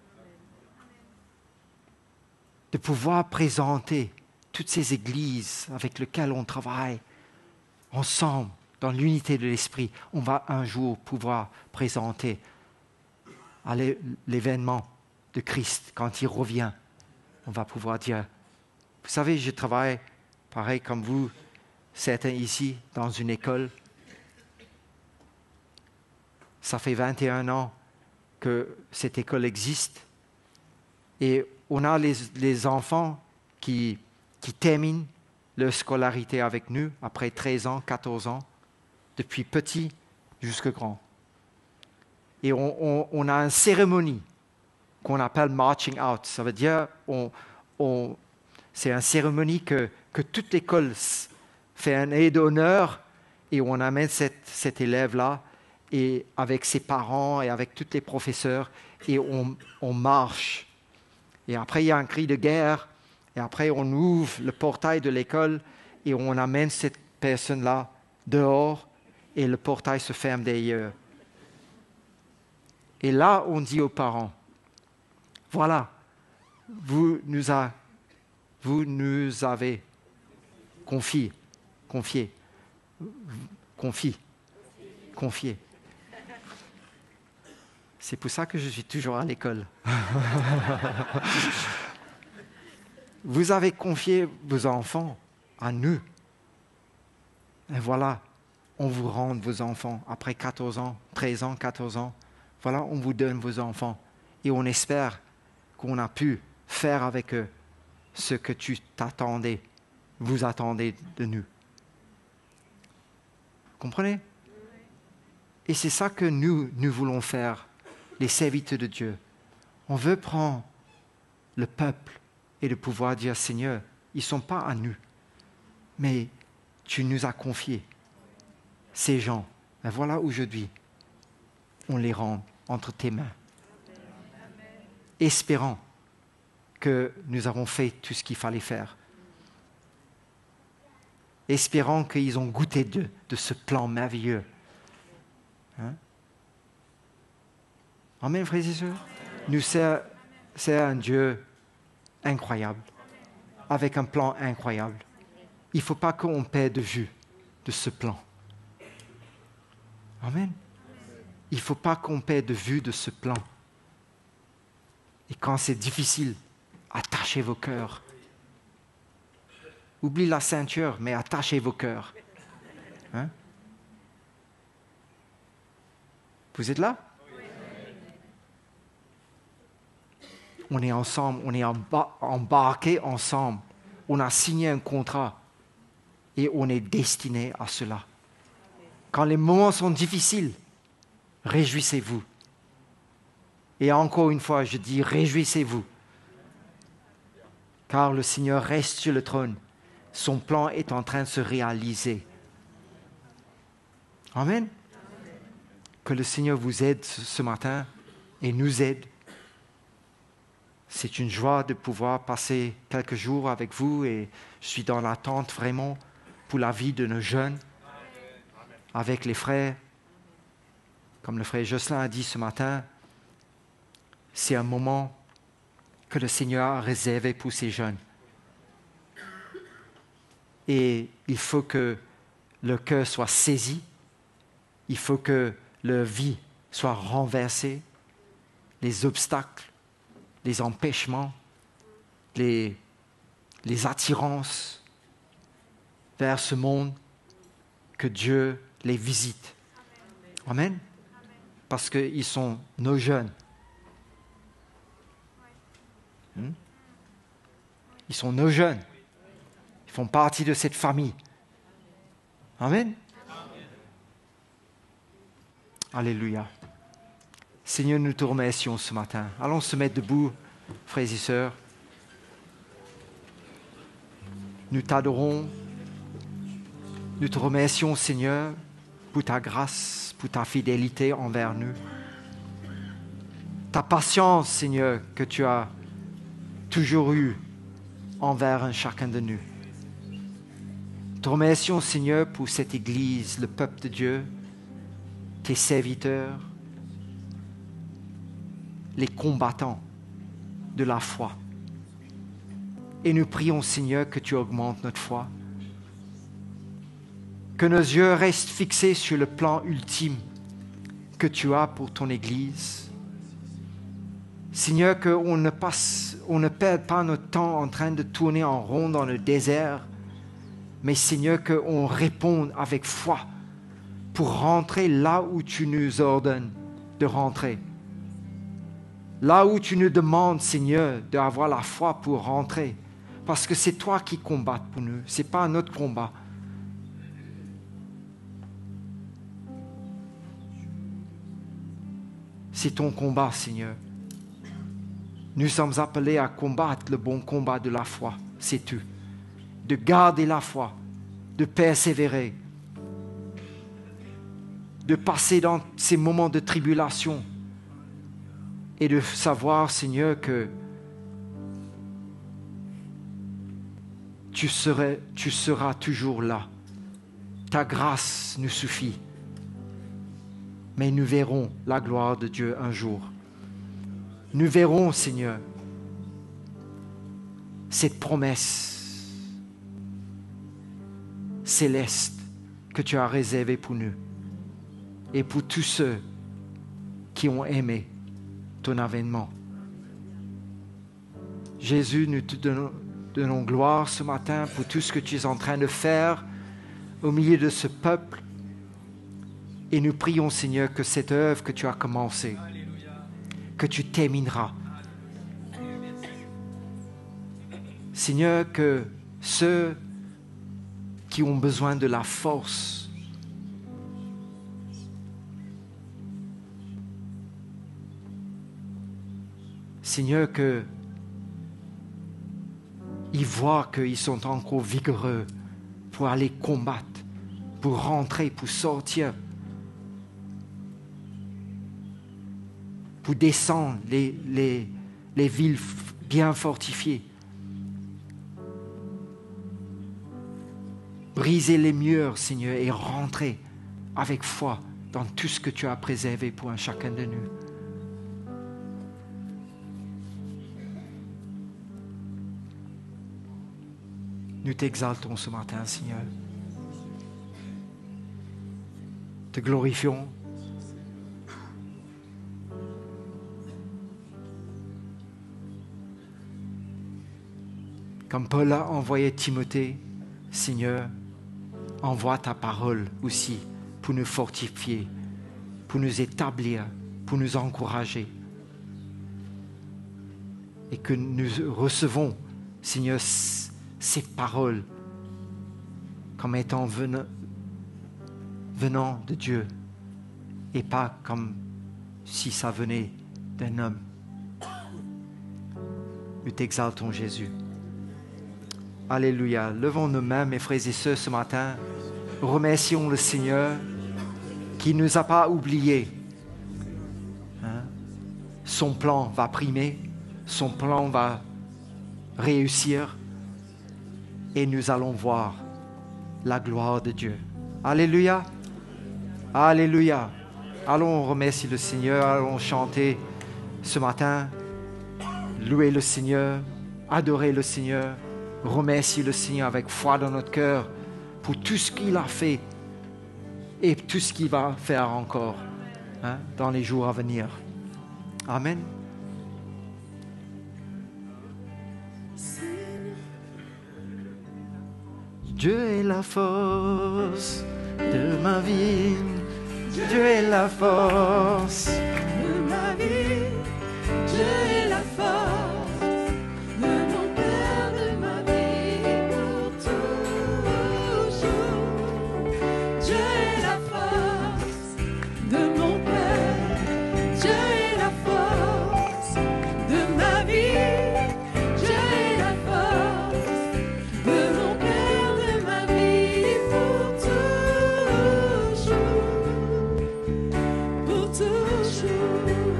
De pouvoir présenter toutes ces églises avec lesquelles on travaille ensemble, dans l'unité de l'esprit. On va un jour pouvoir présenter à l'événement de Christ quand il revient. On va pouvoir dire, vous savez, je travaille, pareil comme vous, certains ici, dans une école. Ça fait 21 ans que cette école existe. Et on a les enfants qui terminent leur scolarité avec nous après 13 ans, 14 ans, depuis petit jusqu'à grand. Et on a une cérémonie qu'on appelle Marching Out. Ça veut dire, c'est une cérémonie que toute l'école fait un aide d'honneur et on amène cet élève-là et avec ses parents et avec tous les professeurs et on marche. Et après, il y a un cri de guerre. Et après, on ouvre le portail de l'école et on amène cette personne-là dehors et le portail se ferme derrière eux. Et là, on dit aux parents, voilà, vous nous avez confié. C'est pour ça que je suis toujours à l'école. Vous avez confié vos enfants à nous. Et voilà, on vous rend vos enfants après 14 ans, 13 ans, 14 ans. Voilà, on vous donne vos enfants. Et on espère qu'on a pu faire avec eux ce que vous attendez de nous. Comprenez? Et c'est ça que nous voulons faire, les serviteurs de Dieu. On veut prendre le peuple et de pouvoir dire, Seigneur, ils ne sont pas à nous, mais tu nous as confié ces gens. Et voilà, aujourd'hui, on les rend entre tes mains, espérant que nous avons fait tout ce qu'il fallait faire, espérant qu'ils ont goûté de ce plan merveilleux. Hein? Amen, frères et sœurs. Nous c'est un Dieu incroyable, avec un plan incroyable. Il ne faut pas qu'on perde de vue de ce plan. Amen. Il ne faut pas qu'on perde de vue de ce plan. Et quand c'est difficile, attachez vos cœurs. Oublie la ceinture, mais attachez vos cœurs. Hein? Vous êtes là? On est ensemble, on est embarqués ensemble. On a signé un contrat et on est destiné à cela. Quand les moments sont difficiles, réjouissez-vous. Et encore une fois, je dis réjouissez-vous. Car le Seigneur reste sur le trône. Son plan est en train de se réaliser. Amen. Que le Seigneur vous aide ce matin et nous aide. C'est une joie de pouvoir passer quelques jours avec vous et je suis dans l'attente vraiment pour la vie de nos jeunes avec les frères. Comme le frère Jocelyn a dit ce matin, c'est un moment que le Seigneur a réservé pour ces jeunes. Et il faut que leur cœur soit saisi, il faut que leur vie soit renversée, les obstacles, les empêchements, les attirances vers ce monde, que Dieu les visite Amen. Parce qu'ils sont nos jeunes. Ils sont nos jeunes. Ils font partie de cette famille. Amen. Alléluia. Seigneur, nous te remercions ce matin. Allons se mettre debout, frères et sœurs. Nous t'adorons. Nous te remercions, Seigneur, pour ta grâce, pour ta fidélité envers nous. Ta patience, Seigneur, que tu as toujours eue envers chacun de nous. Nous te remercions, Seigneur, pour cette Église, le peuple de Dieu, tes serviteurs, les combattants de la foi. Et nous prions, Seigneur, que tu augmentes notre foi. Que nos yeux restent fixés sur le plan ultime que tu as pour ton Église. Seigneur, qu'on ne perde pas notre temps en train de tourner en rond dans le désert, mais Seigneur, qu'on réponde avec foi pour rentrer là où tu nous ordonnes de rentrer. Là où tu nous demandes, Seigneur, d'avoir la foi pour rentrer. Parce que c'est toi qui combats pour nous, ce n'est pas notre combat. C'est ton combat, Seigneur. Nous sommes appelés à combattre le bon combat de la foi, c'est tout. De garder la foi, de persévérer, de passer dans ces moments de tribulation et de savoir, Seigneur, que tu seras toujours là. Ta grâce nous suffit. Mais nous verrons la gloire de Dieu un jour. Nous verrons, Seigneur, cette promesse céleste que tu as réservée pour nous et pour tous ceux qui ont aimé ton avènement. Jésus, nous te donnons gloire ce matin pour tout ce que tu es en train de faire au milieu de ce peuple. Et nous prions, Seigneur, que cette œuvre que tu as commencée, que tu termineras. Seigneur, que ceux qui ont besoin de la force, Seigneur, qu'ils voient qu'ils sont encore vigoureux pour aller combattre, pour rentrer, pour sortir, pour descendre les villes bien fortifiées, briser les murs, Seigneur, et rentrer avec foi dans tout ce que tu as préservé pour un chacun de nous. Nous t'exaltons ce matin, Seigneur. Te glorifions. Comme Paul a envoyé Timothée, Seigneur, envoie ta parole aussi pour nous fortifier, pour nous établir, pour nous encourager. Et que nous recevons, Seigneur, ces paroles comme étant venant de Dieu et pas comme si ça venait d'un homme. Nous t'exaltons, Jésus. Alléluia. Levons nos mains, mes frères et sœurs, ce matin. Remercions le Seigneur qui ne nous a pas oubliés. Son plan va primer, son plan va réussir et nous allons voir la gloire de Dieu. Alléluia. Alléluia. Allons remercier le Seigneur, allons chanter ce matin, louer le Seigneur, adorer le Seigneur, remercier le Seigneur avec foi dans notre cœur pour tout ce qu'il a fait et tout ce qu'il va faire encore dans les jours à venir. Amen. Dieu est la force de ma vie, Dieu est la force. de ma vie. Dieu est la force de mon cœur, de ma vie pour toujours. Dieu est la force de mon cœur. Dieu est la force de ma vie. Dieu est la force de mon cœur, de ma vie pour toujours. Pour toujours.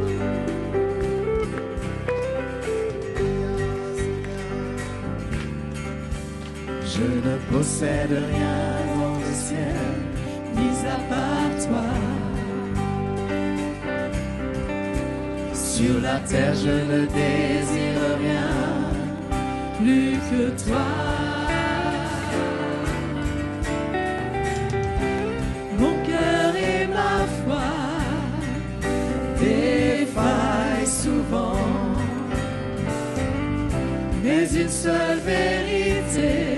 Je ne possède rien dans le ciel, mis à part toi. Sur la terre, je ne désire rien, plus que toi. Mon cœur et ma foi défaillent souvent, mais une seule vérité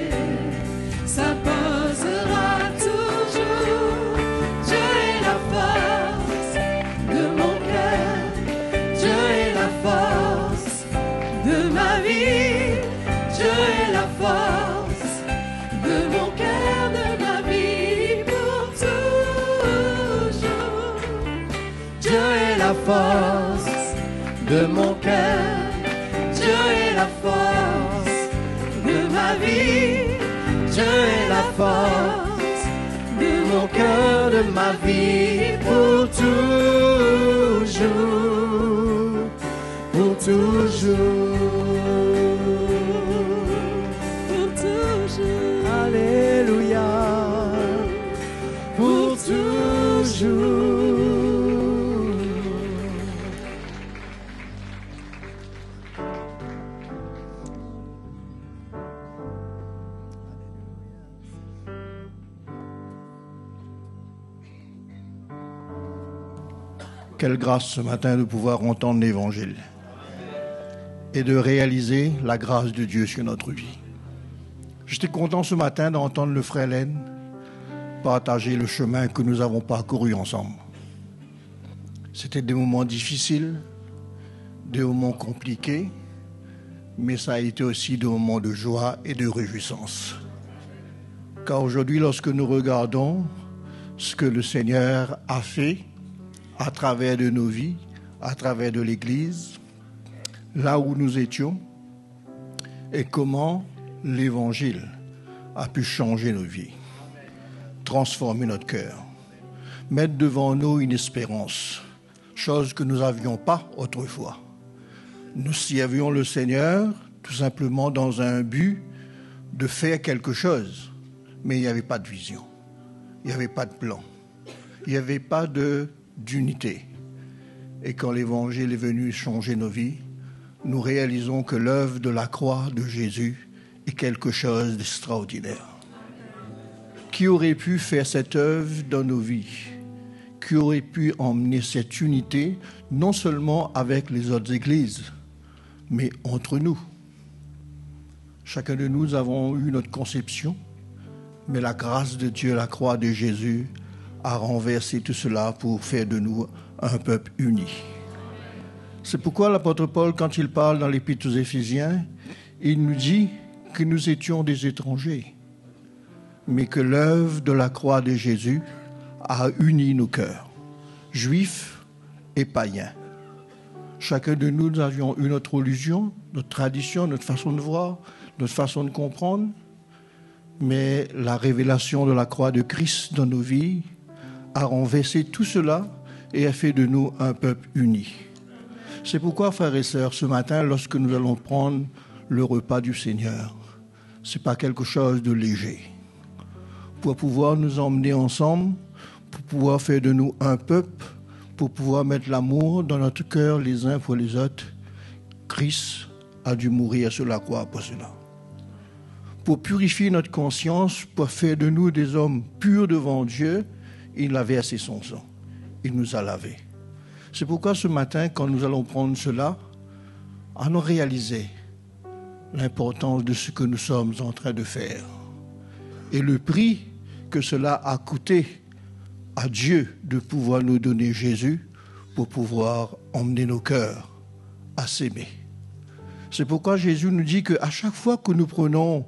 s'imposera toujours. Dieu est la force de mon cœur. Dieu est la force de ma vie. Dieu est la force de mon cœur, de ma vie pour toujours. Dieu est la force de mon cœur. Dieu est la force de ma vie. Dieu est la force de mon cœur, de ma vie pour toujours. Pour toujours. Pour toujours. Alléluia. Pour toujours. Quelle grâce ce matin de pouvoir entendre l'Évangile et de réaliser la grâce de Dieu sur notre vie. J'étais content ce matin d'entendre le frère Len partager le chemin que nous avons parcouru ensemble. C'était des moments difficiles, des moments compliqués, mais ça a été aussi des moments de joie et de réjouissance. Car aujourd'hui, lorsque nous regardons ce que le Seigneur a fait à travers de nos vies, à travers de l'Église, là où nous étions, et comment l'Évangile a pu changer nos vies, transformer notre cœur, mettre devant nous une espérance, chose que nous n'avions pas autrefois. Nous servions le Seigneur tout simplement dans un but de faire quelque chose, mais il n'y avait pas de vision, il n'y avait pas de plan, il n'y avait pas d'unité. Et quand l'Évangile est venu changer nos vies, nous réalisons que l'œuvre de la croix de Jésus est quelque chose d'extraordinaire. Qui aurait pu faire cette œuvre dans nos vies? Qui aurait pu emmener cette unité, non seulement avec les autres églises, mais entre nous? Chacun de nous avons eu notre conception, mais la grâce de Dieu, la croix de Jésus, a renversé tout cela pour faire de nous un peuple uni. C'est pourquoi l'apôtre Paul, quand il parle dans l'Épître aux Éphésiens, il nous dit que nous étions des étrangers, mais que l'œuvre de la croix de Jésus a uni nos cœurs, juifs et païens. Chacun de nous, nous avions eu notre religion, notre tradition, notre façon de voir, notre façon de comprendre, mais la révélation de la croix de Christ dans nos vies a renversé tout cela et a fait de nous un peuple uni. C'est pourquoi, frères et sœurs, ce matin, lorsque nous allons prendre le repas du Seigneur, ce n'est pas quelque chose de léger. Pour pouvoir nous emmener ensemble, pour pouvoir faire de nous un peuple, pour pouvoir mettre l'amour dans notre cœur les uns pour les autres, Christ a dû mourir sur la croix pour cela. Pour purifier notre conscience, pour faire de nous des hommes purs devant Dieu, il a versé son sang. Il nous a lavés. C'est pourquoi ce matin, quand nous allons prendre cela, allons réaliser l'importance de ce que nous sommes en train de faire et le prix que cela a coûté à Dieu de pouvoir nous donner Jésus pour pouvoir emmener nos cœurs à s'aimer. C'est pourquoi Jésus nous dit qu'à chaque fois que nous prenons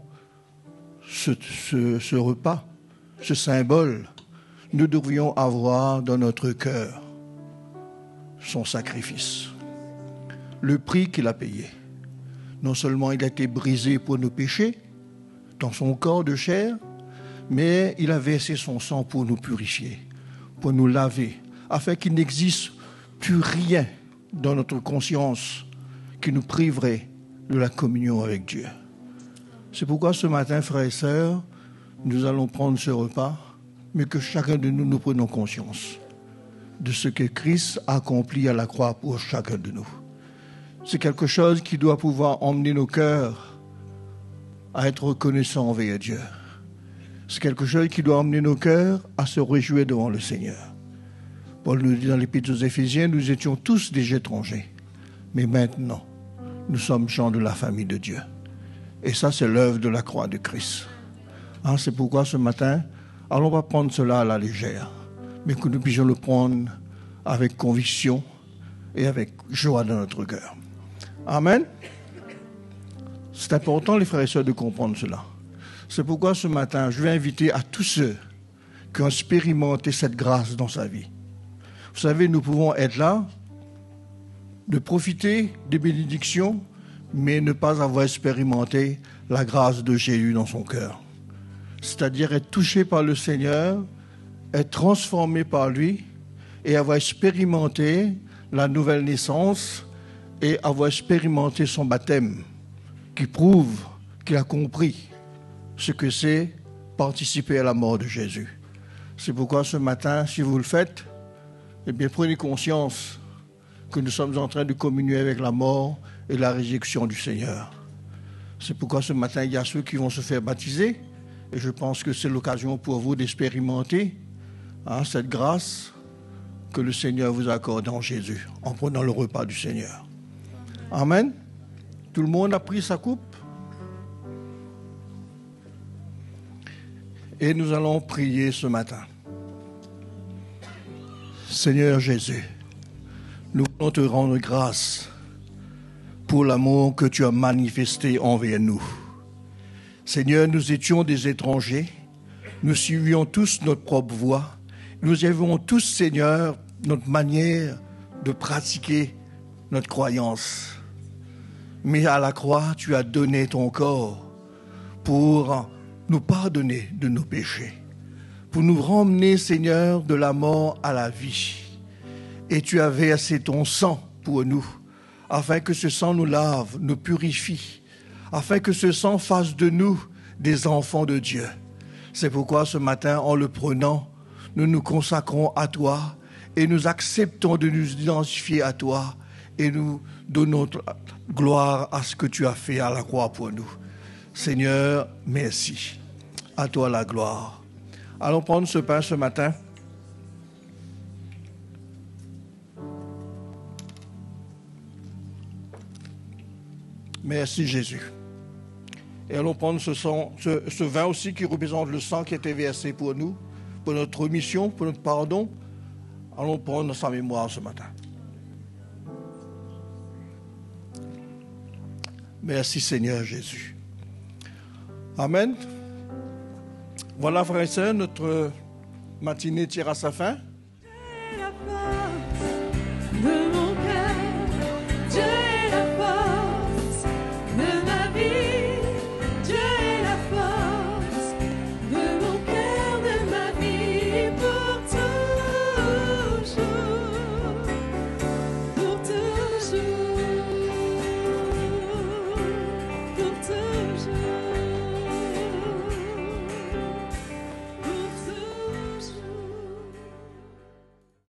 ce repas, ce symbole, nous devrions avoir dans notre cœur son sacrifice, le prix qu'il a payé. Non seulement il a été brisé pour nos péchés, dans son corps de chair, mais il a versé son sang pour nous purifier, pour nous laver, afin qu'il n'existe plus rien dans notre conscience qui nous priverait de la communion avec Dieu. C'est pourquoi ce matin, frères et sœurs, nous allons prendre ce repas, mais que chacun de nous, nous prenons conscience de ce que Christ a accompli à la croix pour chacun de nous. C'est quelque chose qui doit pouvoir emmener nos cœurs à être reconnaissants envers Dieu. C'est quelque chose qui doit emmener nos cœurs à se réjouir devant le Seigneur. Paul nous dit dans l'Épître aux Éphésiens, nous étions tous des étrangers, mais maintenant, nous sommes gens de la famille de Dieu. Et ça, c'est l'œuvre de la croix de Christ. C'est pourquoi ce matin, allons pas prendre cela à la légère, mais que nous puissions le prendre avec conviction et avec joie dans notre cœur. Amen. C'est important, les frères et sœurs, de comprendre cela. C'est pourquoi ce matin, je vais inviter à tous ceux qui ont expérimenté cette grâce dans sa vie. Vous savez, nous pouvons être là, de profiter des bénédictions, mais ne pas avoir expérimenté la grâce de Jésus dans son cœur. C'est-à-dire être touché par le Seigneur, être transformé par lui et avoir expérimenté la nouvelle naissance et avoir expérimenté son baptême qui prouve qu'il a compris ce que c'est participer à la mort de Jésus. C'est pourquoi ce matin, si vous le faites, eh bien prenez conscience que nous sommes en train de communier avec la mort et la résurrection du Seigneur. C'est pourquoi ce matin, il y a ceux qui vont se faire baptiser et je pense que c'est l'occasion pour vous d'expérimenter cette grâce que le Seigneur vous accorde en Jésus, en prenant le repas du Seigneur. Amen. Tout le monde a pris sa coupe. Et nous allons prier ce matin. Seigneur Jésus, nous voulons te rendre grâce pour l'amour que tu as manifesté envers nous. Seigneur, nous étions des étrangers, nous suivions tous notre propre voie, nous avions tous, Seigneur, notre manière de pratiquer notre croyance. Mais à la croix, tu as donné ton corps pour nous pardonner de nos péchés, pour nous ramener, Seigneur, de la mort à la vie. Et tu as versé ton sang pour nous, afin que ce sang nous lave, nous purifie, afin que ce sang fasse de nous des enfants de Dieu. C'est pourquoi ce matin, en le prenant, nous nous consacrons à toi et nous acceptons de nous identifier à toi et nous donnons gloire à ce que tu as fait à la croix pour nous. Seigneur, merci. À toi la gloire. Allons prendre ce pain ce matin. Merci Jésus. Et allons prendre ce vin aussi qui représente le sang qui a été versé pour nous, pour notre mission, pour notre pardon. Allons prendre sa mémoire ce matin. Merci Seigneur Jésus. Amen. Voilà, frères et sœurs, notre matinée tire à sa fin. De mon